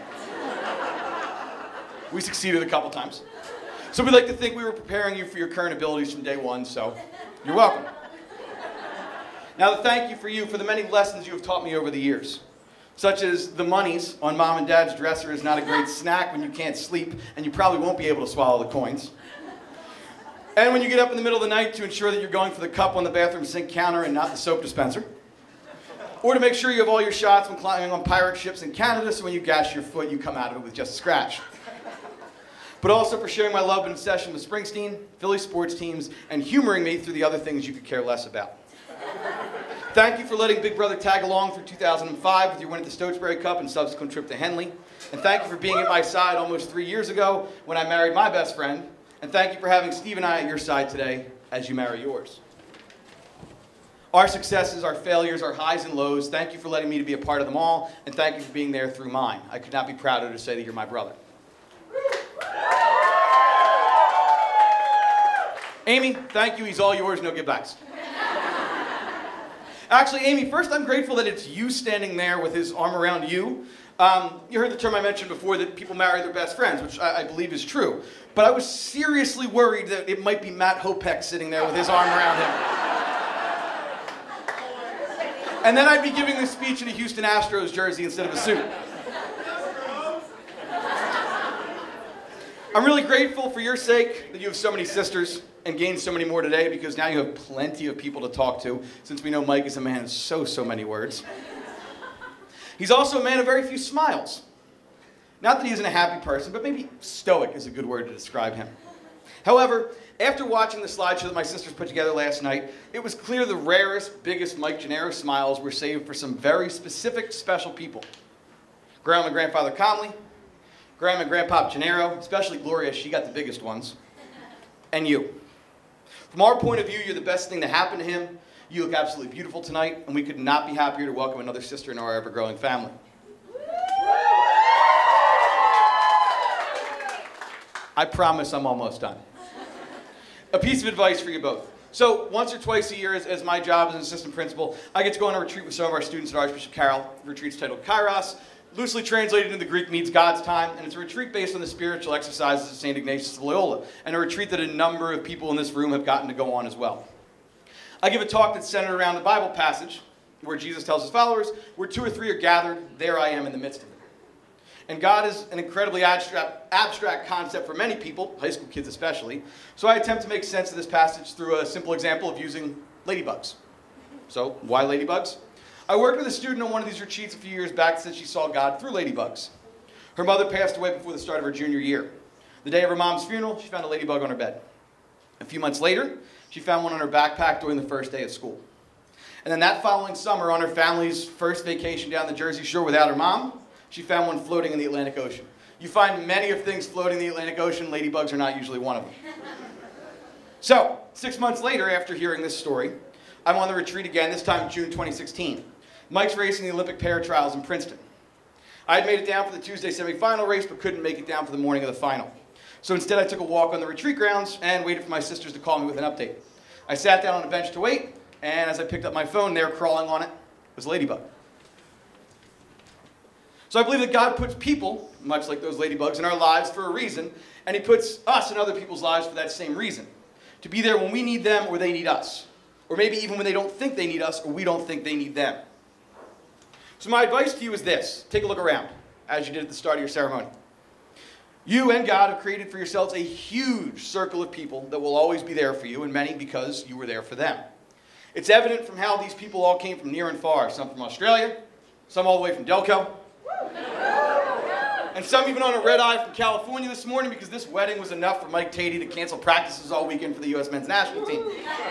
S11: We succeeded a couple times. So we'd like to think we were preparing you for your current abilities from day one, so you're welcome. Now the thank you for the many lessons you have taught me over the years, such as the monies on Mom and Dad's dresser is not a great snack when you can't sleep, and you probably won't be able to swallow the coins. And when you get up in the middle of the night to ensure that you're going for the cup on the bathroom sink counter and not the soap dispenser. Or to make sure you have all your shots when climbing on pirate ships in Canada, so when you gash your foot, you come out of it with just a scratch. But also for sharing my love and obsession with Springsteen, Philly sports teams, and humoring me through the other things you could care less about. Thank you for letting Big Brother tag along through 2005 with your win at the Stotesbury Cup and subsequent trip to Henley. And thank you for being at my side almost 3 years ago when I married my best friend. And thank you for having Steve and I at your side today as you marry yours. Our successes, our failures, our highs and lows, thank you for letting me to be a part of them all, and thank you for being there through mine. I could not be prouder to say that you're my brother. Amy, thank you. He's all yours, no givebacks. Actually, Amy, first I'm grateful that it's you standing there with his arm around you. You heard the term I mentioned before that people marry their best friends, which I believe is true. But I was seriously worried that it might be Matt Hopek sitting there with his arm around him. And then I'd be giving this speech in a Houston Astros jersey instead of a suit. I'm really grateful for your sake that you have so many sisters and gained so many more today, because now you have plenty of people to talk to, since we know Mike is a man of so many words. He's also a man of very few smiles. Not that he isn't a happy person, but maybe stoic is a good word to describe him. However, after watching the slideshow that my sisters put together last night, it was clear the rarest, biggest Mike Gennaro smiles were saved for some very specific, special people. Grandma and Grandfather Comley, Grandma and Grandpa Gennaro, especially Gloria, she got the biggest ones, and you. From our point of view, you're the best thing to happen to him. You look absolutely beautiful tonight, and we could not be happier to welcome another sister in our ever-growing family. I promise I'm almost done. A piece of advice for you both. So once or twice a year, as my job as an assistant principal, I get to go on a retreat with some of our students at Archbishop Carroll. The retreat's titled Kairos. Loosely translated into the Greek means God's time, and it's a retreat based on the spiritual exercises of St. Ignatius of Loyola, and a retreat that a number of people in this room have gotten to go on as well. I give a talk that's centered around the Bible passage where Jesus tells his followers, where 2 or 3 are gathered, there I am in the midst of them. And God is an incredibly abstract concept for many people, high school kids especially, so I attempt to make sense of this passage through a simple example of using ladybugs. So, why ladybugs? I worked with a student on one of these retreats a few years back that said she saw God through ladybugs. Her mother passed away before the start of her junior year. The day of her mom's funeral, she found a ladybug on her bed. A few months later, she found one on her backpack during the first day of school. And then that following summer, on her family's first vacation down the Jersey Shore without her mom, she found one floating in the Atlantic Ocean. You find many of things floating in the Atlantic Ocean, ladybugs are not usually one of them. So, 6 months later, after hearing this story, I'm on the retreat again, this time June 2016. Mike's racing the Olympic para-trials in Princeton. I had made it down for the Tuesday semifinal race, but couldn't make it down for the morning of the final. So instead I took a walk on the retreat grounds and waited for my sisters to call me with an update. I sat down on a bench to wait, and as I picked up my phone, there crawling on it was a ladybug. So I believe that God puts people, much like those ladybugs, in our lives for a reason, and he puts us in other people's lives for that same reason. To be there when we need them or they need us. Or maybe even when they don't think they need us or we don't think they need them. So my advice to you is this. Take a look around, as you did at the start of your ceremony. You and God have created for yourselves a huge circle of people that will always be there for you, and many because you were there for them. It's evident from how these people all came from near and far. Some from Australia, some all the way from Delco, and some even on a red eye from California this morning because this wedding was enough for Mike Tatey to cancel practices all weekend for the U.S. men's national team.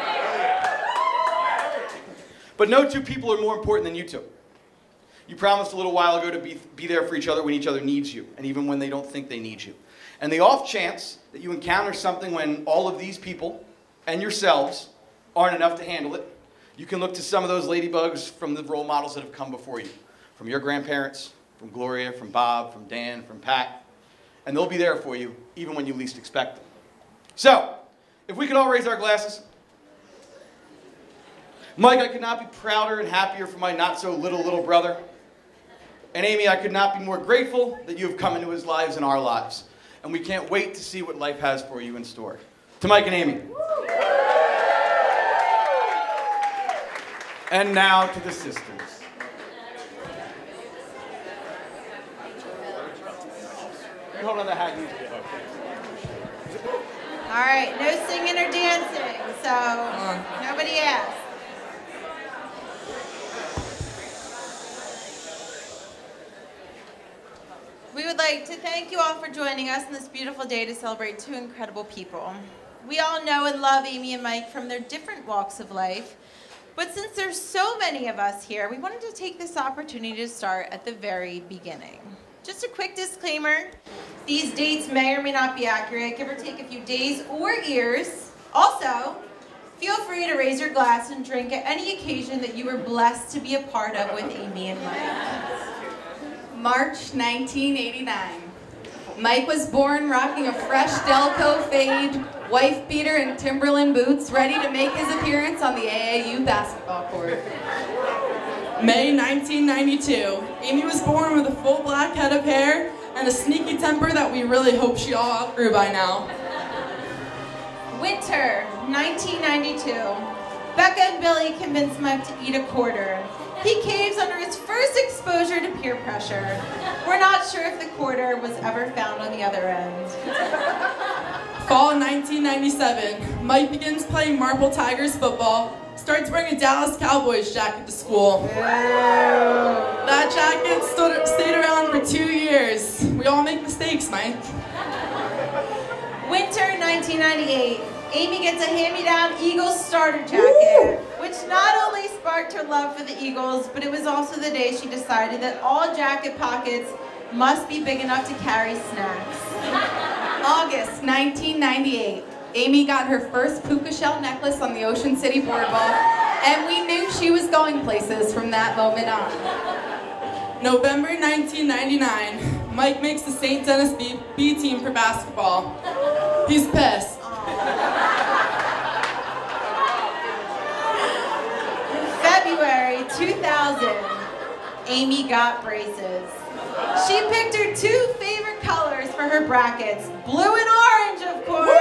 S11: But no 2 people are more important than you 2. You promised a little while ago to be there for each other when each other needs you, and even when they don't think they need you. And the off chance that you encounter something when all of these people and yourselves aren't enough to handle it, you can look to some of those ladybugs from the role models that have come before you. From your grandparents, from Gloria, from Bob, from Dan, from Pat. And they'll be there for you, even when you least expect them. So, if we could all raise our glasses. Mike, I could not be prouder and happier for my not-so-little brother. And Amy, I could not be more grateful that you have come into his lives and our lives. And we can't wait to see what life has for you in store. To Mike and Amy. And now to the sisters. Hold on the hat.
S12: All right, no singing or dancing, so nobody asked. We would like to thank you all for joining us on this beautiful day to celebrate 2 incredible people. We all know and love Amy and Mike from their different walks of life, but since there's so many of us here, we wanted to take this opportunity to start at the very beginning. Just a quick disclaimer, these dates may or may not be accurate, give or take a few days or years. Also, feel free to raise your glass and drink at any occasion that you were blessed to be a part of with Amy and Mike.
S13: March 1989. Mike was born rocking a fresh Delco fade, wife beater, and Timberland boots, ready to make his appearance on the AAU basketball court.
S14: May 1992. Amy was born with a full black head of hair and a sneaky temper that we really hope she all outgrew by now.
S12: Winter 1992. Becca and Billy convince Mike to eat a quarter. He caves under his first exposure to peer pressure. We're not sure if the quarter was ever found on the other end.
S14: Fall 1997. Mike begins playing Marple Tigers football. starts wearing a Dallas Cowboys jacket to school. That jacket stayed around for 2 years. We all make mistakes, Mike.
S12: Winter 1998. Amy gets a hand-me-down Eagles starter jacket, which not only sparked her love for the Eagles, but it was also the day she decided that all jacket pockets must be big enough to carry snacks.
S13: August 1998. Amy got her first puka shell necklace on the Ocean City Boardwalk, and we knew she was going places from that moment on.
S14: November 1999. Mike makes the St. Denis B team for basketball. He's pissed.
S12: February 2000, Amy got braces. She picked her 2 favorite colors for her brackets, blue and orange, of course,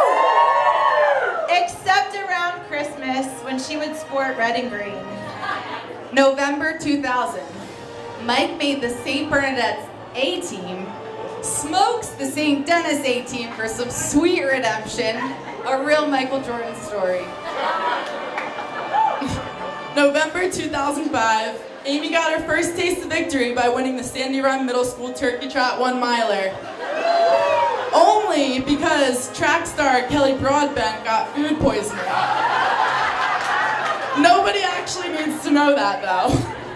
S12: except around Christmas when she would sport red and green.
S13: November 2000, Mike made the St. Bernadette's A team, smokes the St. Denis A team for some sweet redemption, a real Michael Jordan story.
S14: November 2005, Amy got her first taste of victory by winning the Sandy Run Middle School Turkey Trot 1-miler. Only because track star Kelly Broadbent got food poisoning. Nobody actually needs to know that, though.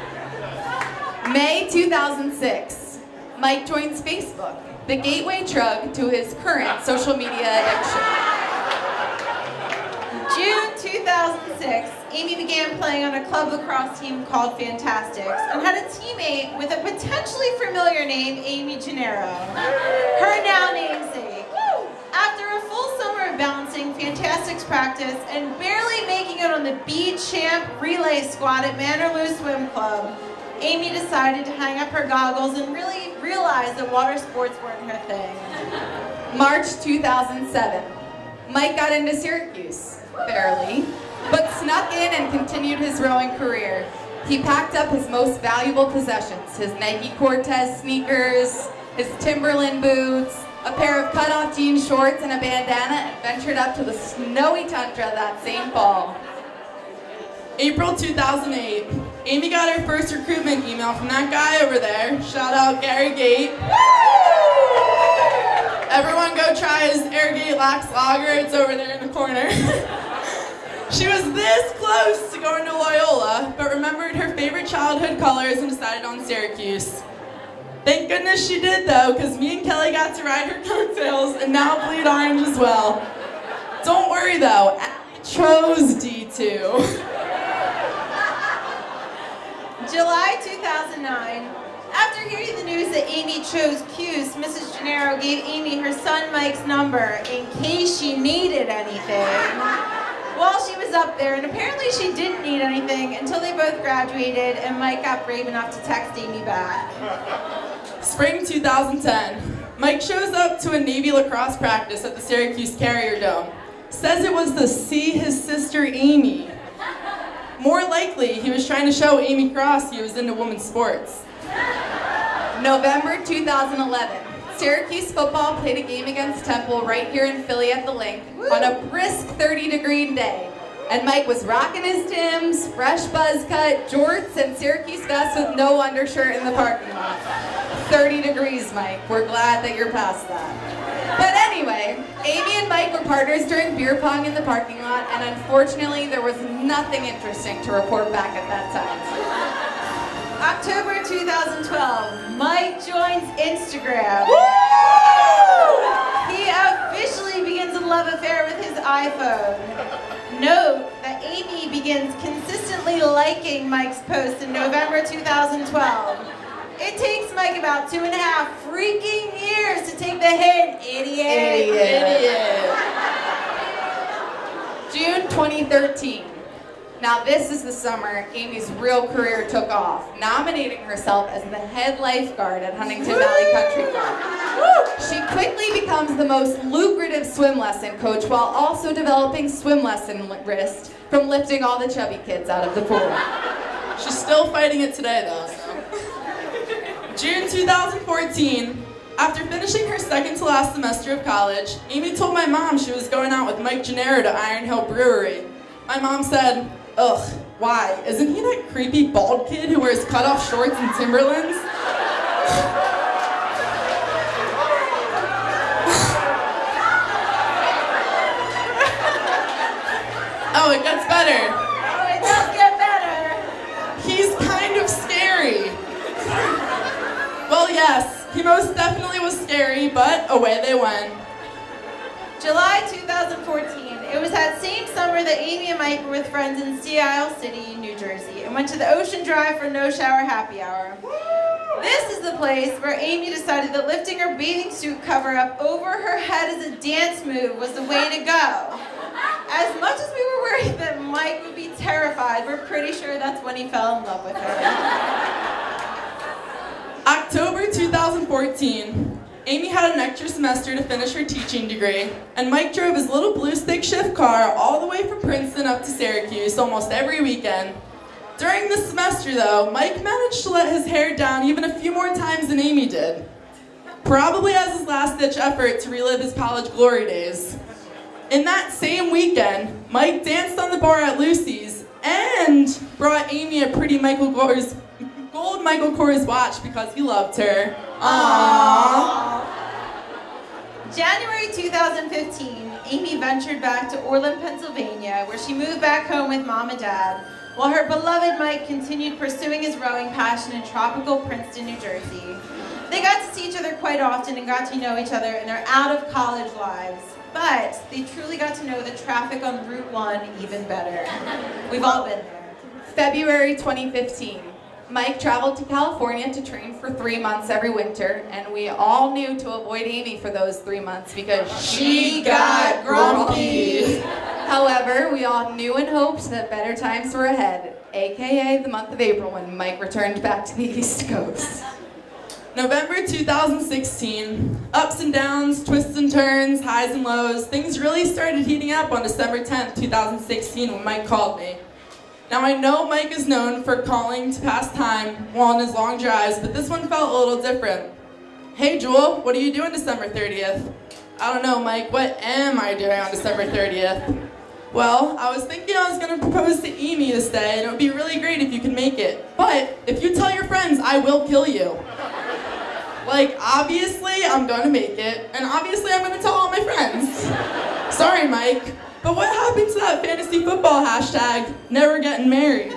S13: May 2006, Mike joins Facebook, the gateway drug to his current social media addiction.
S12: June 2006, Amy began playing on a club lacrosse team called Fantastics and had a teammate with a potentially familiar name, Amy Gennaro, her now namesake. After a full summer of bouncing, Fantastics practice, and barely making it on the B-Champ relay squad at Manorloo Swim Club, Amy decided to hang up her goggles and really realize that water sports weren't her thing.
S13: March 2007, Mike got into Syracuse, barely, but snuck in and continued his rowing career. He packed up his most valuable possessions, his Nike Cortez sneakers, his Timberland boots, a pair of cut-off jean shorts and a bandana, and ventured up to the snowy tundra that same fall.
S14: April 2008, Amy got her first recruitment email from that guy over there. Shout out Gary Gate. Everyone go try his Airgate Lax Lager, it's over there in the corner. She was this close to going to Loyola, but remembered her favorite childhood colors and decided on Syracuse. Thank goodness she did, though, because me and Kelly got to ride her coattails and now bleed orange as well. Don't worry, though, I chose D2.
S12: July 2009, after hearing the news that Amy chose Cuse, Mrs. Gennaro gave Amy her son Mike's number in case she needed anything while she was up there, and apparently she didn't need anything until they both graduated and Mike got brave enough to text Amy back.
S14: Spring 2010, Mike shows up to a Navy lacrosse practice at the Syracuse Carrier Dome. Says it was to see his sister Amy. More likely, he was trying to show Amy Cross he was into women's sports.
S13: November 2011, Syracuse football played a game against Temple right here in Philly at the Link on a brisk 30-degree day. And Mike was rocking his Timbs, fresh buzz cut, jorts, and Syracuse vest with no undershirt in the parking lot. 30 degrees, Mike. We're glad that you're past that. But anyway, Amy and Mike were partners during beer pong in the parking lot, and unfortunately, there was nothing interesting to report back at that time.
S12: October 2012, Mike joins Instagram. He officially begins a love affair with his iPhone. Note that Amy begins consistently liking Mike's posts in November 2012. It takes Mike about 2.5 freaking years to take the hint, idiot.
S13: June 2013. Now this is the summer Amy's real career took off, nominating herself as the head lifeguard at Huntington Valley Country Club. She quickly becomes the most lucrative swim lesson coach while also developing swim lesson wrist from lifting all the chubby kids out of the pool.
S14: She's still fighting it today, though. So. June 2014, after finishing her second to last semester of college, Amy told my mom she was going out with Mike Gennaro to Iron Hill Brewery. My mom said, Ugh, why? Isn't he that creepy bald kid who wears cutoff shorts and Timberlands? Oh, it gets better.
S12: Oh, it does get better.
S14: He's kind of scary. Well, yes, he most definitely was scary, but away they went.
S12: July 2014. It was that same summer that Amy and Mike were with friends in Sea Isle City, New Jersey, and went to the Ocean Drive for no shower happy hour. This is the place where Amy decided that lifting her bathing suit cover up over her head as a dance move was the way to go. As much as we were worried that Mike would be terrified, we're pretty sure that's when he fell in love with her.
S14: October 2014. Amy had an extra semester to finish her teaching degree, and Mike drove his little blue stick shift car all the way from Princeton up to Syracuse almost every weekend. During the semester, though, Mike managed to let his hair down even a few more times than Amy did, probably as his last-ditch effort to relive his college glory days. In that same weekend, Mike danced on the bar at Lucy's and brought Amy a pretty gold Michael Kors watch because he loved her. Aww.
S12: January 2015, Amy ventured back to Orland, Pennsylvania, where she moved back home with Mom and Dad, while her beloved Mike continued pursuing his rowing passion in tropical Princeton, New Jersey. They got to see each other quite often and got to know each other in their out-of-college lives. But they truly got to know the traffic on Route 1 even better. We've all been there.
S13: February 2015. Mike traveled to California to train for 3 months every winter, and we all knew to avoid Amy for those 3 months because she got grumpy. However, we all knew and hoped that better times were ahead, aka the month of April when Mike returned back to the East Coast.
S14: November 2016. Ups and downs, twists and turns, highs and lows. Things really started heating up on December 10th, 2016 when Mike called me. Now I know Mike is known for calling to pass time while on his long drives, but this one felt a little different. Hey Jewel, what are you doing December 30th? I don't know, Mike, what am I doing on December 30th? Well, I was thinking I was going to propose to Amy this day, and it would be really great if you could make it. But if you tell your friends, I will kill you. Like, obviously I'm going to make it, and obviously I'm going to tell all my friends. Sorry, Mike. But what happened to that fantasy football hashtag, never getting married?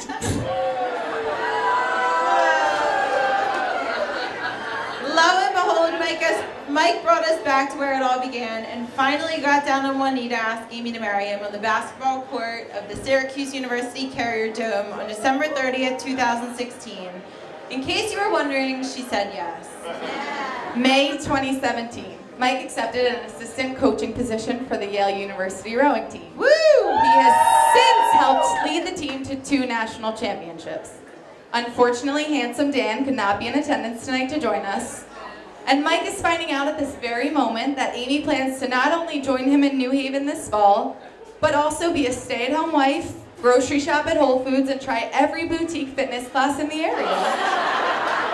S12: Lo and behold, Mike brought us back to where it all began and finally got down on one knee to ask Amy to marry him on the basketball court of the Syracuse University Carrier Dome on December 30th, 2016. In case you were wondering, she said yes.
S13: May 2017. Mike accepted an assistant coaching position for the Yale University rowing team.
S12: Woo!
S13: He has since helped lead the team to 2 national championships. Unfortunately, Handsome Dan could not be in attendance tonight to join us. And Mike is finding out at this very moment that Amy plans to not only join him in New Haven this fall, but also be a stay-at-home wife, grocery shop at Whole Foods, and try every boutique fitness class in the area.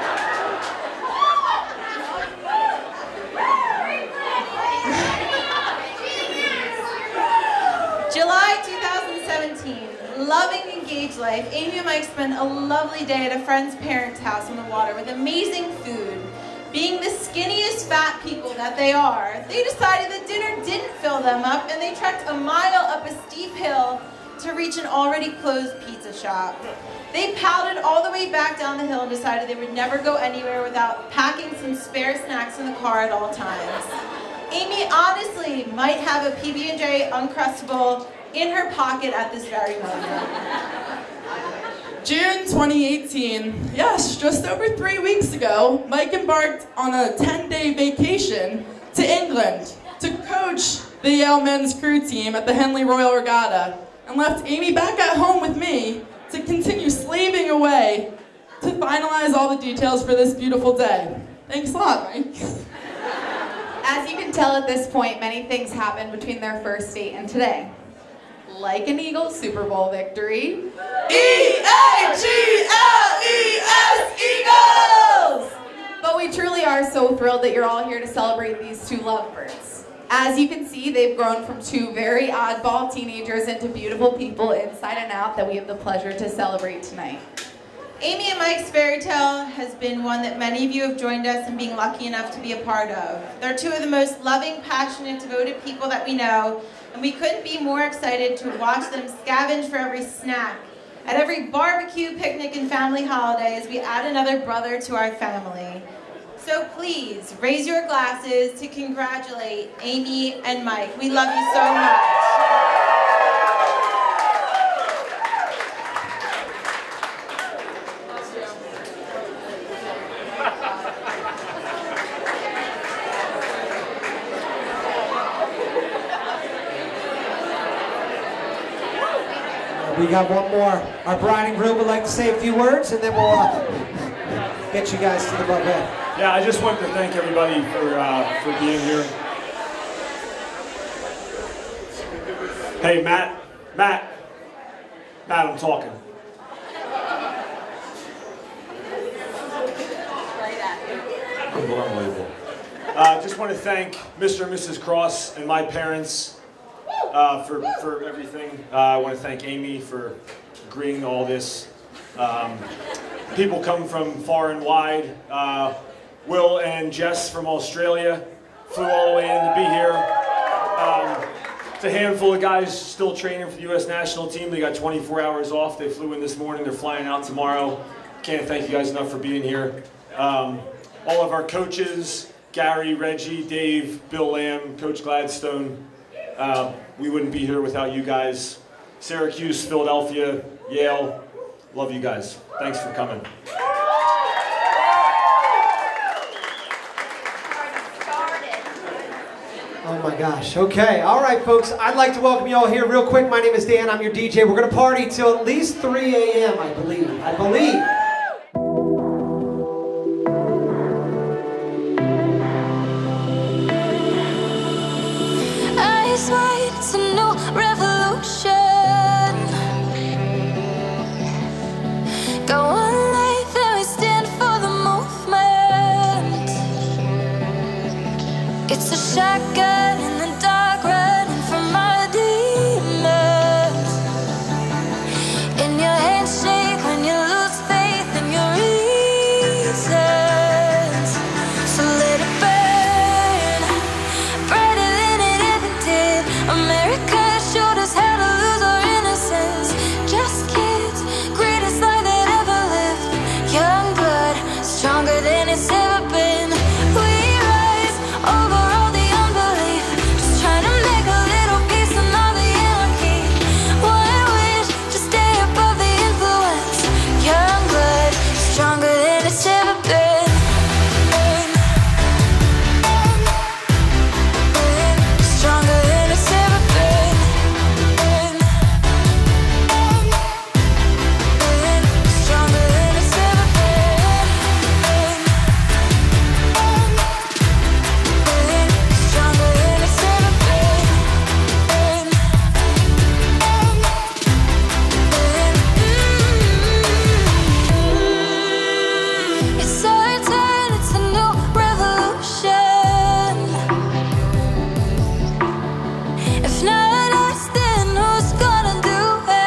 S12: July 2017, loving engaged life, Amy and Mike spent a lovely day at a friend's parents' house on the water with amazing food. Being the skinniest fat people that they are, they decided that dinner didn't fill them up and they trekked a mile up a steep hill to reach an already closed pizza shop. They pouted all the way back down the hill and decided they would never go anywhere without packing some spare snacks in the car at all times. Amy honestly might have a PB&J Uncrustable in her pocket at this very moment.
S14: June 2018. Yes, just over 3 weeks ago, Mike embarked on a 10-day vacation to England to coach the Yale men's crew team at the Henley Royal Regatta and left Amy back at home with me to continue slaving away to finalize all the details for this beautiful day. Thanks a lot, Mike.
S13: As you can tell at this point, many things happened between their first date and today. Like an Eagles Super Bowl victory. E-A-G-L-E-S, Eagles! But we truly are so thrilled that you're all here to celebrate these 2 lovebirds. As you can see, they've grown from two very oddball teenagers into beautiful people inside and out that we have the pleasure to celebrate tonight.
S12: Amy and Mike's fairy tale has been one that many of you have joined us in being lucky enough to be a part of. They're two of the most loving, passionate, devoted people that we know, and we couldn't be more excited to watch them scavenge for every snack, at every barbecue, picnic, and family holiday as we add another brother to our family. So please, raise your glasses to congratulate Amy and Mike. We love you so much.
S6: We got one more. Our bride and groom would like to say a few words, and then we'll get you guys to the buffet.
S4: Yeah, I just wanted to thank everybody for being here. Hey, Matt, I'm talking. Unbelievable. Just want to thank Mr. and Mrs. Cross and my parents for everything. I want to thank Amy for agreeing to all this. People come from far and wide. Will and Jess from Australia flew all the way in to be here. It's a handful of guys still training for the U.S. national team. They got 24 hours off. They flew in this morning. They're flying out tomorrow. Can't thank you guys enough for being here. All of our coaches, Gary, Reggie, Dave, Bill Lamb, Coach Gladstone. We wouldn't be here without you guys. Syracuse, Philadelphia, Yale. Love you guys. Thanks for coming.
S6: Oh my gosh. Okay. All right, folks. I'd like to welcome you all here real quick. My name is Dan. I'm your DJ. We're going to party till at least 3 a.m., I believe.
S1: Eyes wide, it's a new revolution. Got one life and we stand for the movement. It's a shotgun in the dark, running from my demons. And your hands shake when you lose faith in your reasons. So let it burn, brighter than it ever did. America showed us how to lose our innocence. Just kids, greatest life that ever lived. Young blood, stronger than it's ever been. We rise over all the unbelief, just trying to make a little peace in all the anarchy. One wish to stay above the influence. Young blood, stronger than it's ever been. Stronger than it's ever been. Stronger than it's ever been. Stronger than it's ever been. It's our turn, it's a new revolution. If not us, then who's gonna do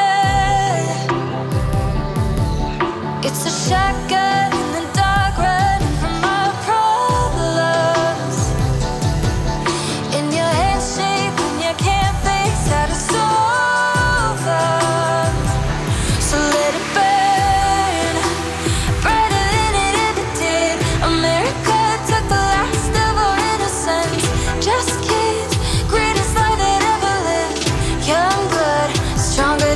S1: it? It's a shotgun in the dark, running from our problems. And your hands shake when you can't face how to solve them. So let it burn, brighter than it ever did. America took the last of our innocence. Just kids, greatest life that ever lived. Young blood, stronger